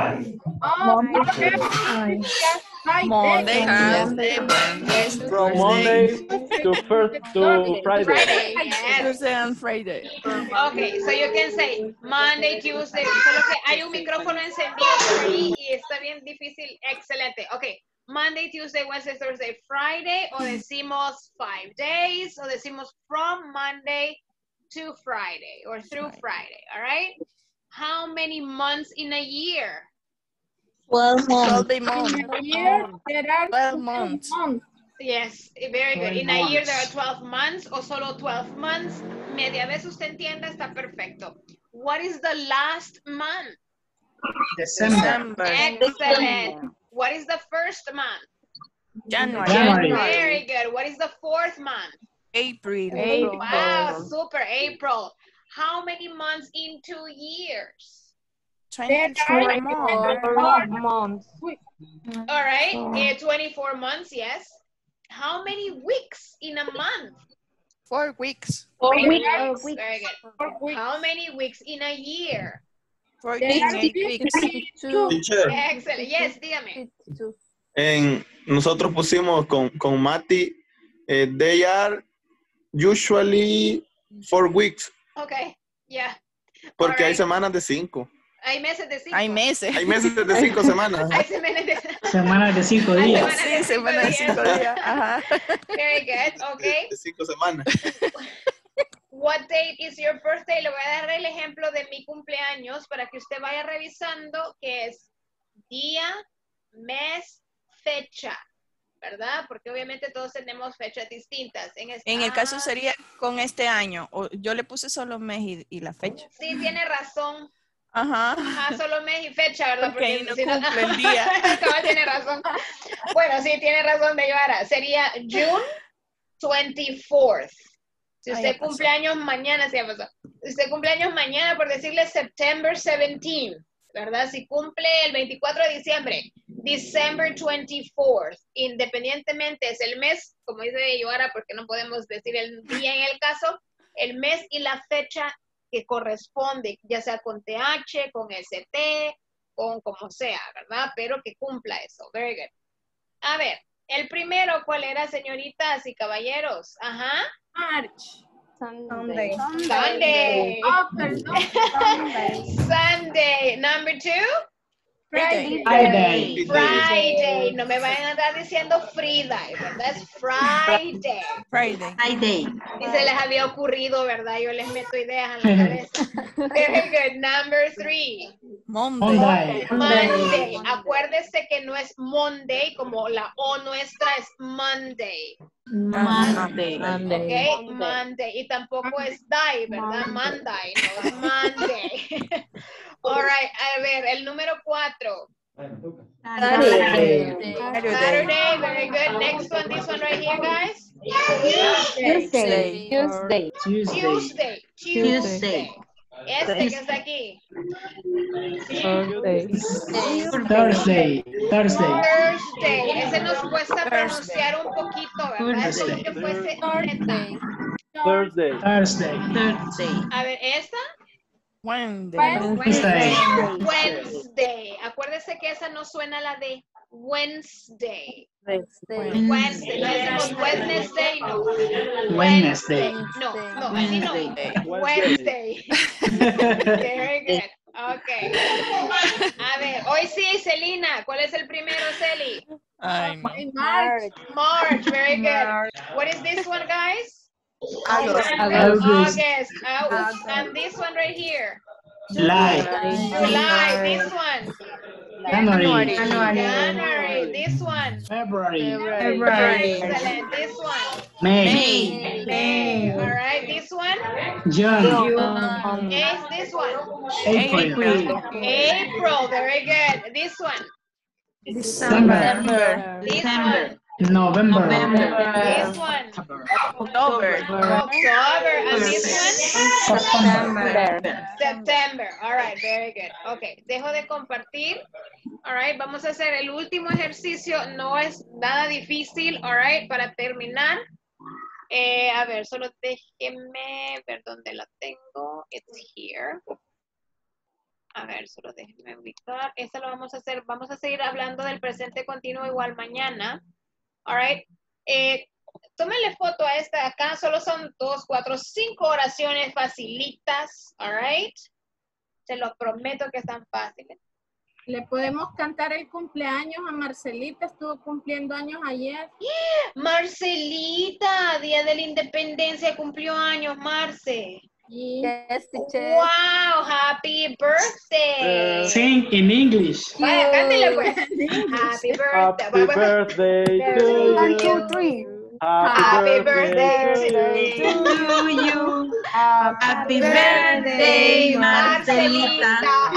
Monday, Tuesday, Wednesday, From Monday to Friday. Yes. Tuesday and Friday. Okay, so you can say Monday, Tuesday. Solo que hay un micrófono encendido por ahí y está bien difícil. Excelente. Okay. Monday, Tuesday, Wednesday, Thursday, Friday, o decimos 5 days, o decimos from Monday to Friday, or through Friday, all right? How many months in a year? 12 months. 12 months. There are 12 months. Yes, very good. In a year there are 12 months, o solo 12 months. Media vez usted entienda, está perfecto. What is the last month? December. Excellent. What is the first month? January. Very good. What is the fourth month? April. Wow, super, April. How many months in 2 years? 24 months. All right, 24 months, yes. How many weeks in a month? 4 weeks. 4 weeks. Very good. How many weeks in a year? 48 weeks. Teacher, Excellent. Yes, dígame. nosotros pusimos con Mati, they are usually 4 weeks. Okay, yeah. Porque hay semanas de 5. Hay meses de 5. Hay meses. Hay meses de 5 semanas. Hay semanas de Semanas de 5 días. Sí, semanas de 5 días. Ajá. Very good, okay. De 5 semanas. What date is your birthday? Le voy a dar el ejemplo de mi cumpleaños para que usted vaya revisando que es día, mes, fecha, ¿verdad? Porque obviamente todos tenemos fechas distintas. En el caso sería con este año. O yo le puse solo mes y la fecha. Sí, tiene razón. Ajá. Ajá, solo mes y fecha, ¿verdad? Porque ahí no si cumple el día. Cabal, tiene razón. Bueno, sí, tiene razón de Yoara. Sería June 24th. Si usted cumpleaños mañana, si usted cumpleaños mañana, por decirle September 17, ¿verdad? Si cumple el 24 de diciembre, December 24th, independientemente es el mes, como dice Yoara, porque no podemos decir el día en el caso, el mes y la fecha que corresponde, ya sea con TH, con ST, con como sea, ¿verdad? Pero que cumpla eso. Very good. A ver, el primero, ¿cuál era, señoritas y caballeros? Ajá. March. Sunday. Sunday. Oh, perdón. Sunday. Sunday. Number 2. Friday. Friday. Friday. No me vayan a andar diciendo Friday, ¿verdad? Es Friday. Friday. Friday. Y se les había ocurrido, ¿verdad? Yo les meto ideas en la cabeza. Very good. Number 3. Monday. Monday. Acuérdese que no es Monday, como la O nuestra es Monday. Monday. Ok, Monday. Y tampoco es die, ¿verdad? Monday, no es Monday. All right, a ver, el número 4. Saturday. Saturday, very good. Next one, this one right here, guys. Tuesday. Este que está aquí. Thursday. Ese nos cuesta pronunciar un poquito, ¿verdad? Es como que fuese Thursday. A ver, esta. Wednesday. Wednesday. Acuérdese que esa no suena la de Wednesday. Wednesday. No decimos Wednesday, no. Wednesday. No, así no. Wednesday. Very good. Okay. A ver, hoy sí, Celina. ¿Cuál es el primero, Celi? March. March. Very good. What is this one, guys? August. August. And this one right here. July. July. This one. January. January. This one. February. Excellent. This one. May. All right. This one. June. Is this one? April. April. Very good. This one. December. This one. November. This one. October. And this one. September. September. All right, very good. Okay, dejo de compartir. All right, vamos a hacer el último ejercicio. No es nada difícil, all right, para terminar. A ver, solo déjenme ver dónde la tengo. It's here. A ver, solo déjenme ubicar. Esta lo vamos a hacer. Vamos a seguir hablando del presente continuo igual mañana. All right. Tómenle foto a esta acá. Solo son 2, 4, 5 oraciones facilitas. All right. Se los prometo que están fáciles. Le podemos cantar el cumpleaños a Marcelita. Estuvo cumpliendo años ayer. Marcelita, Día de la Independencia, cumplió años, Marce. Yes, teacher. Wow, happy birthday. Sing in English. Vaya, cántele pues. Happy birthday. Happy birthday to 1, you. 2, 3. Happy birthday To you. Happy birthday, Marcelita.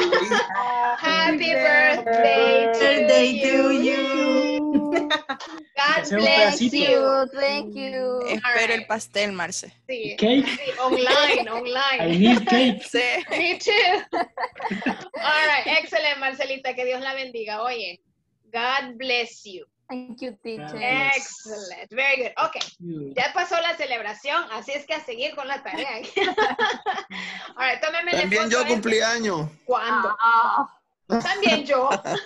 Happy birthday to you. God bless you. Thank you. Espero el pastel, Marce. Sí, Cake. sí, online. I need cake. Sí. Me too. All right, excelente, Marcelita. Que Dios la bendiga. Oye, God bless you. Thank you, teacher. Excellent. Very good. Okay. Ya pasó la celebración, así es que a seguir con la tarea. All right, tómeme También yo cumplí años. ¿Cuándo? También yo.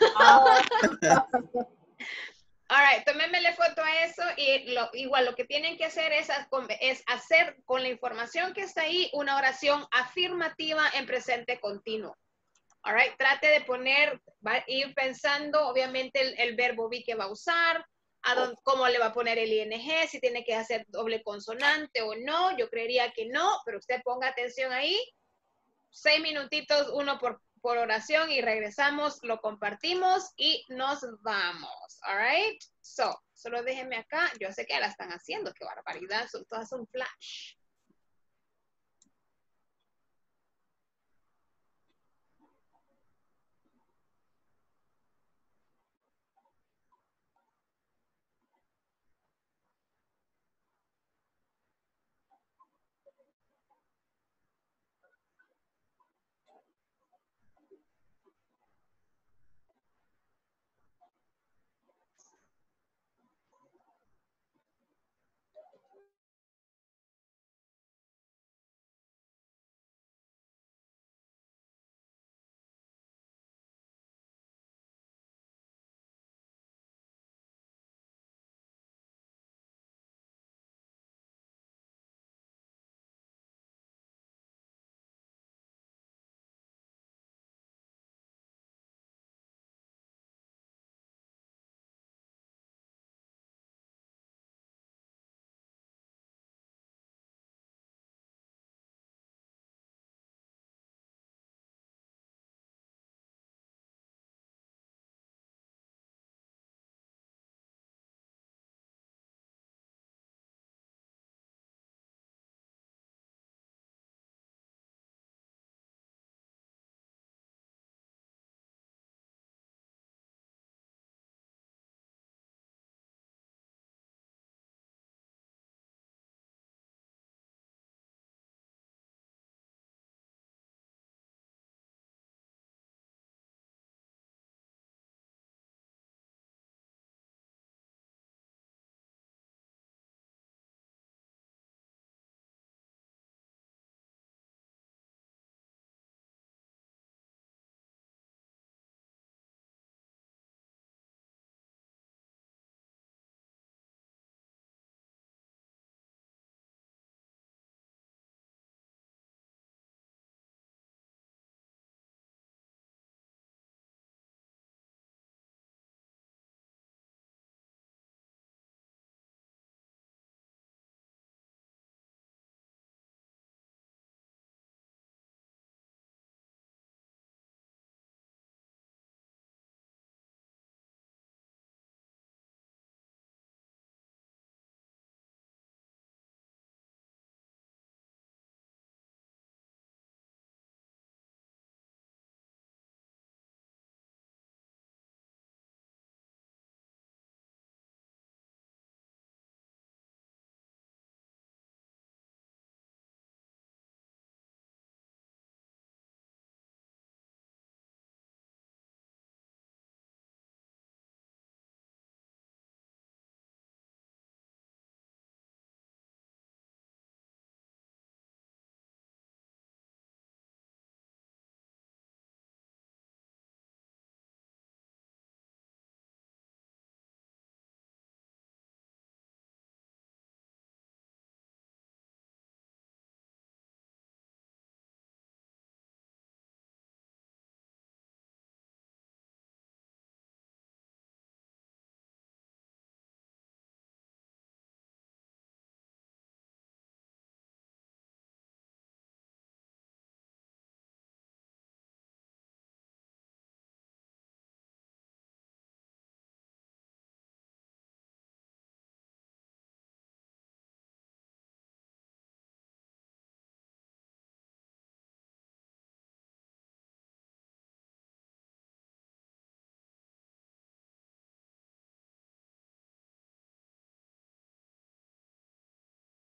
All right, tómenmele foto a eso y igual lo que tienen que hacer es hacer con la información que está ahí una oración afirmativa en presente continuo. All right, trate de poner, va a ir pensando obviamente el verbo be que va a usar, cómo le va a poner el ing, si tiene que hacer doble consonante o no. Yo creería que no, pero usted ponga atención ahí. 6 minutitos, uno por oración y regresamos, lo compartimos y nos vamos. All right. So, solo déjenme acá. Yo sé que ya la están haciendo. Qué barbaridad. Son todas un flash.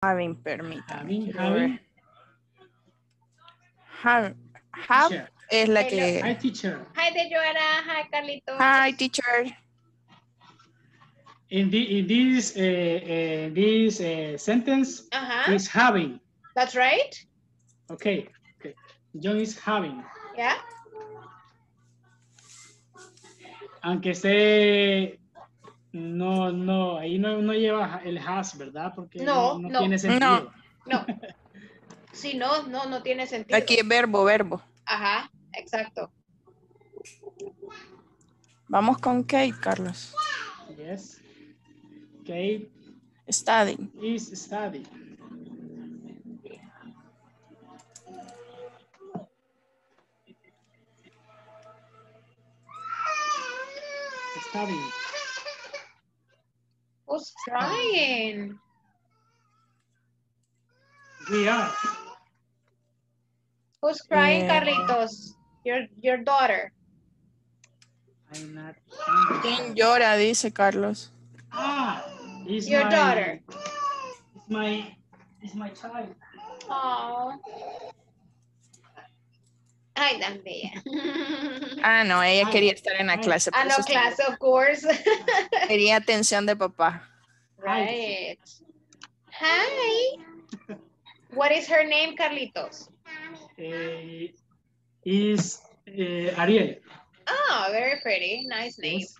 Having, permítame. Having. Have Teacher. es la Hi, que... teacher. Hi, Deyoara. Hi, Carlitos. Hi, teacher. In this sentence is having. That's right. Okay. John is having. Yeah. Aunque esté, no, ahí no lleva el has, ¿verdad? Porque no tiene sentido. No. Sí, no tiene sentido. Aquí es verbo. Ajá, exacto. Vamos con Kate, Carlos. Yes. Kate. Studying. Is studying. Studying. Who's crying? We are. Who's crying, Carlitos? Your daughter. I'm not. ¿Quién llora? Dice Carlos. It's your daughter. It's my child. Oh. Ay, tan bella. No, ella quería estar en la clase. No, clase, of course. Quería atención de papá. Right. Hi. What is her name, Carlitos? Is Ariel. Oh, very pretty. Nice name. Yes.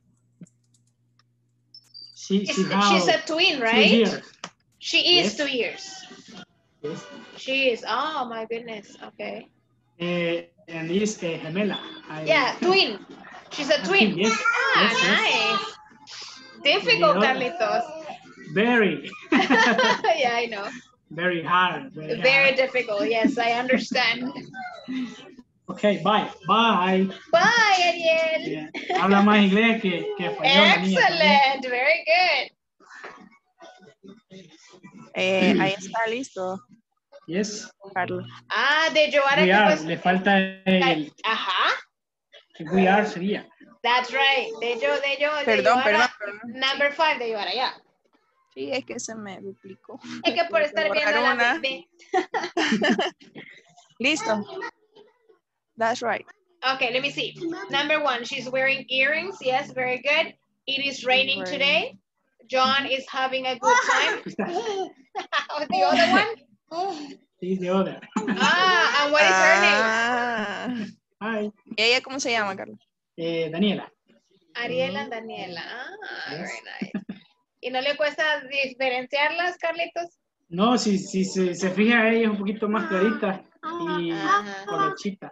She's a twin, right? 2 years. She is Yes. 2 years. Yes. She is. Oh, my goodness. Okay. And is gemela. Yeah, twin. She's a twin. Yes. Nice. Difficult, Carlitos. Very. Yeah, I know. Very hard. Very difficult. Yes, I understand. Okay, bye. Bye. Bye, Ariel. Yeah. Habla más inglés que español. Excellent. Very good. Ahí está listo. Yes. Carlos. De Joara. We are. Le falta el... Ajá. We are sería. That's right. De yo. Perdón. Number 5 de Joara, ya. Sí, es que se me duplicó. Es que por estar viendo la una. bebé. Listo. That's right. Okay, let me see. Number 1, she's wearing earrings. Yes, very good. It is raining today. John is having a good time. The other one? Sí, the other. And what is her name? Hi. ¿Y ella cómo se llama, Carlos? Daniela. Ariela, Daniela. Very nice. ¿Y no le cuesta diferenciarlas, Carlitos? No, si se fija, ella es un poquito más clarita y colorchita.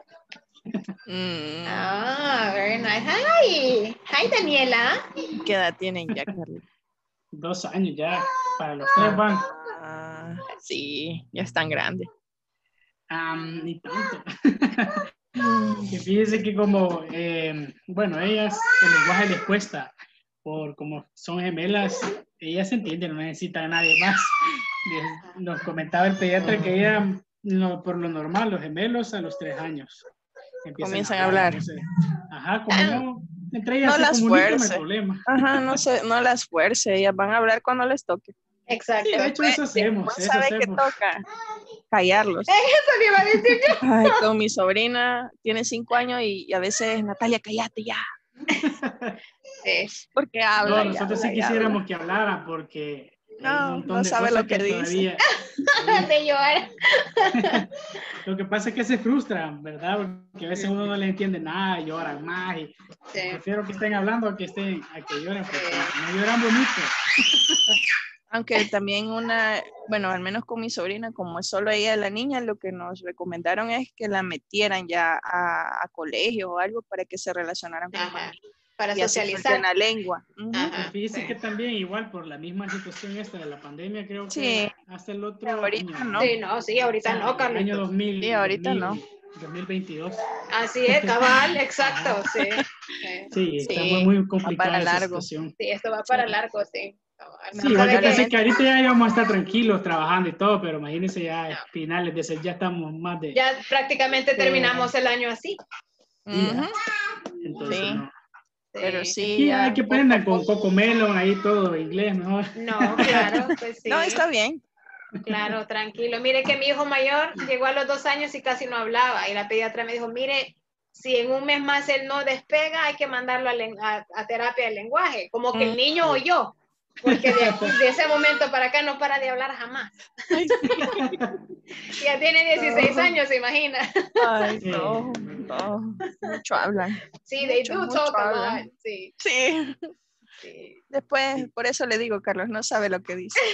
Very nice. Hi, Daniela. ¿Qué edad tienen ya, Carlos? 2 años ya, para los 3 van. Sí, ya están grandes. Ni tanto. Que fíjense que como, bueno, ellas, el lenguaje les cuesta, por como son gemelas, ellas se entienden, no necesitan a nadie más. Nos comentaba el pediatra que ella, por lo normal, los gemelos a los 3 años comienzan a hablar. Entonces, como no, entre ellas no se las comunican, no hay fuerce. problema. No las fuerce, ellas van a hablar cuando les toque. Exacto. Sí, de hecho, eso hacemos. Después sabe que toca callarlos. Eso le iba a decir yo. Ay, con mi sobrina tiene 5 años y a veces, Natalia, cállate ya. Porque habla. No, nosotros sí quisiéramos que hablaran porque no sabe lo que dice. De llorar. Lo que pasa es que se frustran, ¿verdad? Porque a veces uno no le entiende nada, lloran más. Y prefiero que estén hablando a que lloren, porque no lloran bonito. Aunque también bueno, al menos con mi sobrina, como es solo ella la niña, lo que nos recomendaron es que la metieran ya a colegio o algo para que se relacionaran con para y socializar la lengua. Fíjese que también igual por la misma situación esta de la pandemia, creo que hasta el otro ahorita año. no. Sí, ahorita no, Carlos. Año 2000. Sí, ahorita no. 2022. Así es, cabal, exacto, sí. Sí, está muy complicada esa situación. Sí, esto va para largo, sí. Sí, igual yo pensé que ahorita ya íbamos a estar tranquilos trabajando y todo, pero imagínense ya finales de ya estamos más de... Ya prácticamente terminamos el año así. Entonces no. Pero sí. Aquí hay que aprender con Coco Melon, ahí todo inglés, mejor. No, claro, pues sí. No, está bien. Claro, tranquilo. Mire que mi hijo mayor llegó a los 2 años y casi no hablaba. Y la pediatra me dijo, mire, si en un mes más él no despega, hay que mandarlo a terapia de lenguaje. Como que el niño oyó. Porque de ese momento para acá no para de hablar jamás. Ya tiene 16 años, se imagina. Ay, no. Mucho hablan. Sí, they do talk a hablan. lot. Sí. Después, por eso le digo, Carlos, no sabe lo que dice.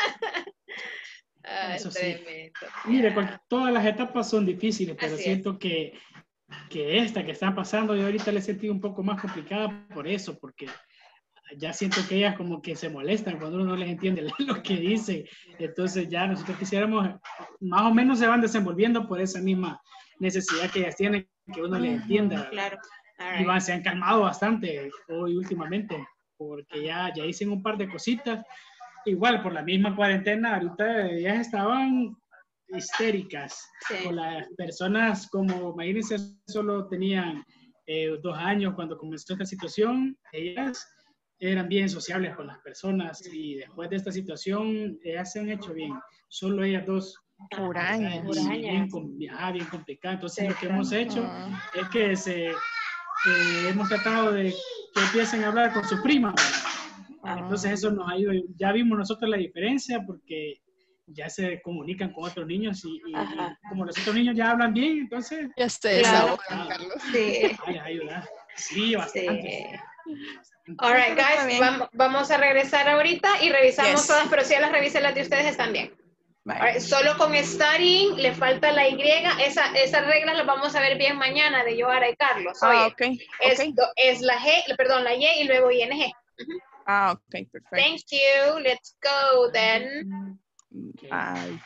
Eso sí. Tremendo. Mire, todas las etapas son difíciles, pero Así siento que esta que está pasando, yo ahorita le he sentido un poco más complicada por eso, porque ya siento que ellas como que se molestan cuando uno no les entiende lo que dice. Entonces ya nosotros quisiéramos, más o menos se van desenvolviendo por esa misma necesidad que ellas tienen, que uno les entienda. Claro. Y se han calmado bastante hoy últimamente, porque ya dicen un par de cositas. Igual por la misma cuarentena, ahorita ellas estaban histéricas. Con las personas, como imagínense, solo tenían 2 años cuando comenzó esta situación, ellas eran bien sociables con las personas y después de esta situación ellas se han hecho bien. Solo ellas dos. Bien complicado. Entonces lo que hemos hecho es que hemos tratado de que empiecen a hablar con sus primas. Entonces eso nos ayuda. Ya vimos nosotros la diferencia porque ya se comunican con otros niños y como los otros niños ya hablan bien, entonces ya se desahogan, Carlos. Sí. Les ayuda. Sí, bastante. All right, guys, vamos a regresar ahorita y revisamos todas, pero si ya las revisé, las de ustedes están bien. Right, solo con studying le falta la Y. Esas reglas las vamos a ver bien mañana de Joara y Carlos. Oye, es la G, perdón, la Y y luego ING. Ok, perfecto. Thank you. Let's go then. Bye.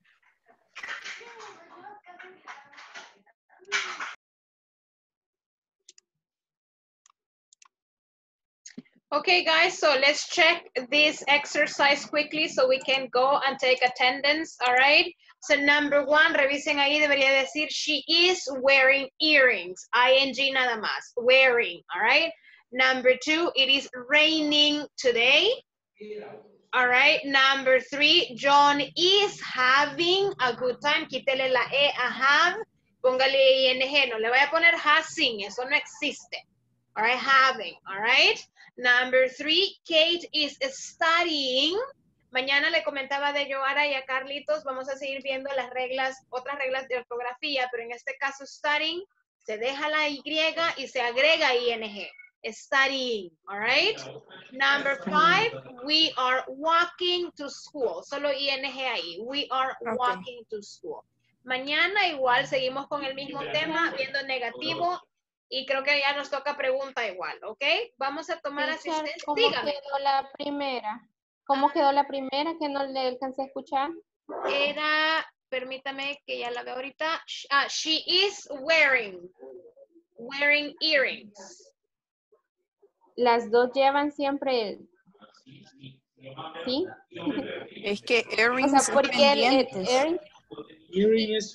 Okay, guys, so let's check this exercise quickly so we can go and take attendance, all right? So number 1, revisen ahí, debería decir, she is wearing earrings, ING nada más, wearing, all right? Number 2, it is raining today. All right, number 3, John is having a good time. Quítele la E a have, póngale ING, no le voy a poner hasing, eso no existe. All right, having, all right? Number 3, Kate is studying. Mañana le comentaba de Joara y a Carlitos, vamos a seguir viendo las reglas, otras reglas de ortografía, pero en este caso studying, se deja la Y y se agrega ING. Studying, all right? Number 5, we are walking to school. Solo ING ahí. We are walking to school. Mañana igual seguimos con el mismo tema, viendo negativo. Y creo que ya nos toca pregunta igual, ¿ok? Vamos a tomar asistencia. Dígame. ¿Cómo quedó la primera? ¿Cómo quedó la primera que no le alcancé a escuchar? Era, permítame que ya la veo ahorita. She is wearing earrings. Las dos llevan siempre el... ¿Sí? Es que earrings o sea, ¿por qué pendientes. Earring es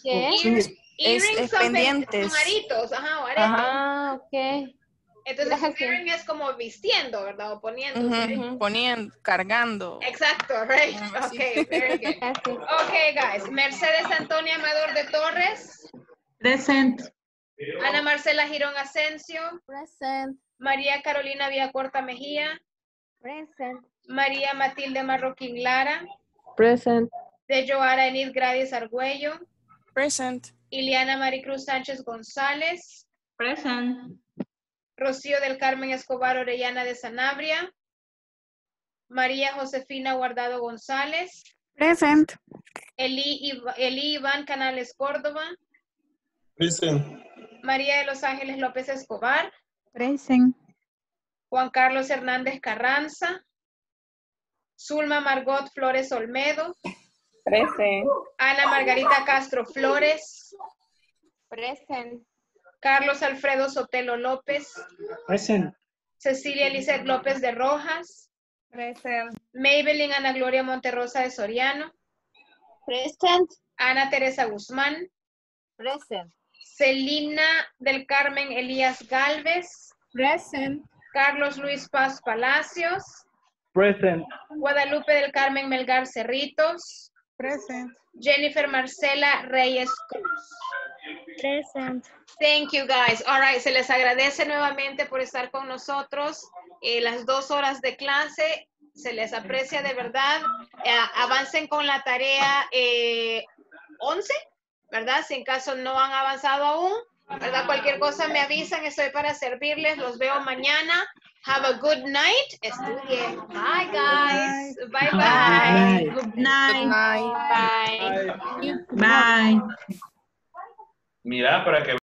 es pendientes. Son aritos, ajá, o aretes. Ok. Entonces, earring es como vistiendo, ¿verdad? O poniendo. Poniendo, cargando. Exacto, right? Ok, very good. Ok, guys. Mercedes Antonia Amador de Torres. Present. Ana Marcela Girón Asensio. Present. María Carolina Villacorta Mejía. Present. María Matilde Marroquín Lara. Present. De Joara Enid Gradis Argüello. Present. Iliana Maricruz Sánchez González. Present. Rocío del Carmen Escobar Orellana de Sanabria. María Josefina Guardado González. Present. Eli Iván Canales Córdoba. Present. María de Los Ángeles López Escobar. Present. Juan Carlos Hernández Carranza. Zulma Margot Flores Olmedo. Present. Ana Margarita Castro Flores. Present. Carlos Alfredo Sotelo López. Present. Cecilia Lizeth López de Rojas. Present. Maybelline Ana Gloria Monterrosa de Soriano. Present. Ana Teresa Guzmán. Present. Celina del Carmen Elías Galvez. Present. Carlos Luis Paz Palacios. Present. Guadalupe del Carmen Melgar Cerritos. Present. Jennifer Marcela Reyes Cruz. Present. Thank you guys. All right, se les agradece nuevamente por estar con nosotros. Las 2 horas de clase, se les aprecia de verdad. Avancen con la tarea 11, ¿verdad? Si en caso no han avanzado aún, ¿verdad? Cualquier cosa me avisan, estoy para servirles. Los veo mañana. Have a good night. Estudien. Bye, guys. Bye, bye. Good night. Bye. Bye. Mira, para que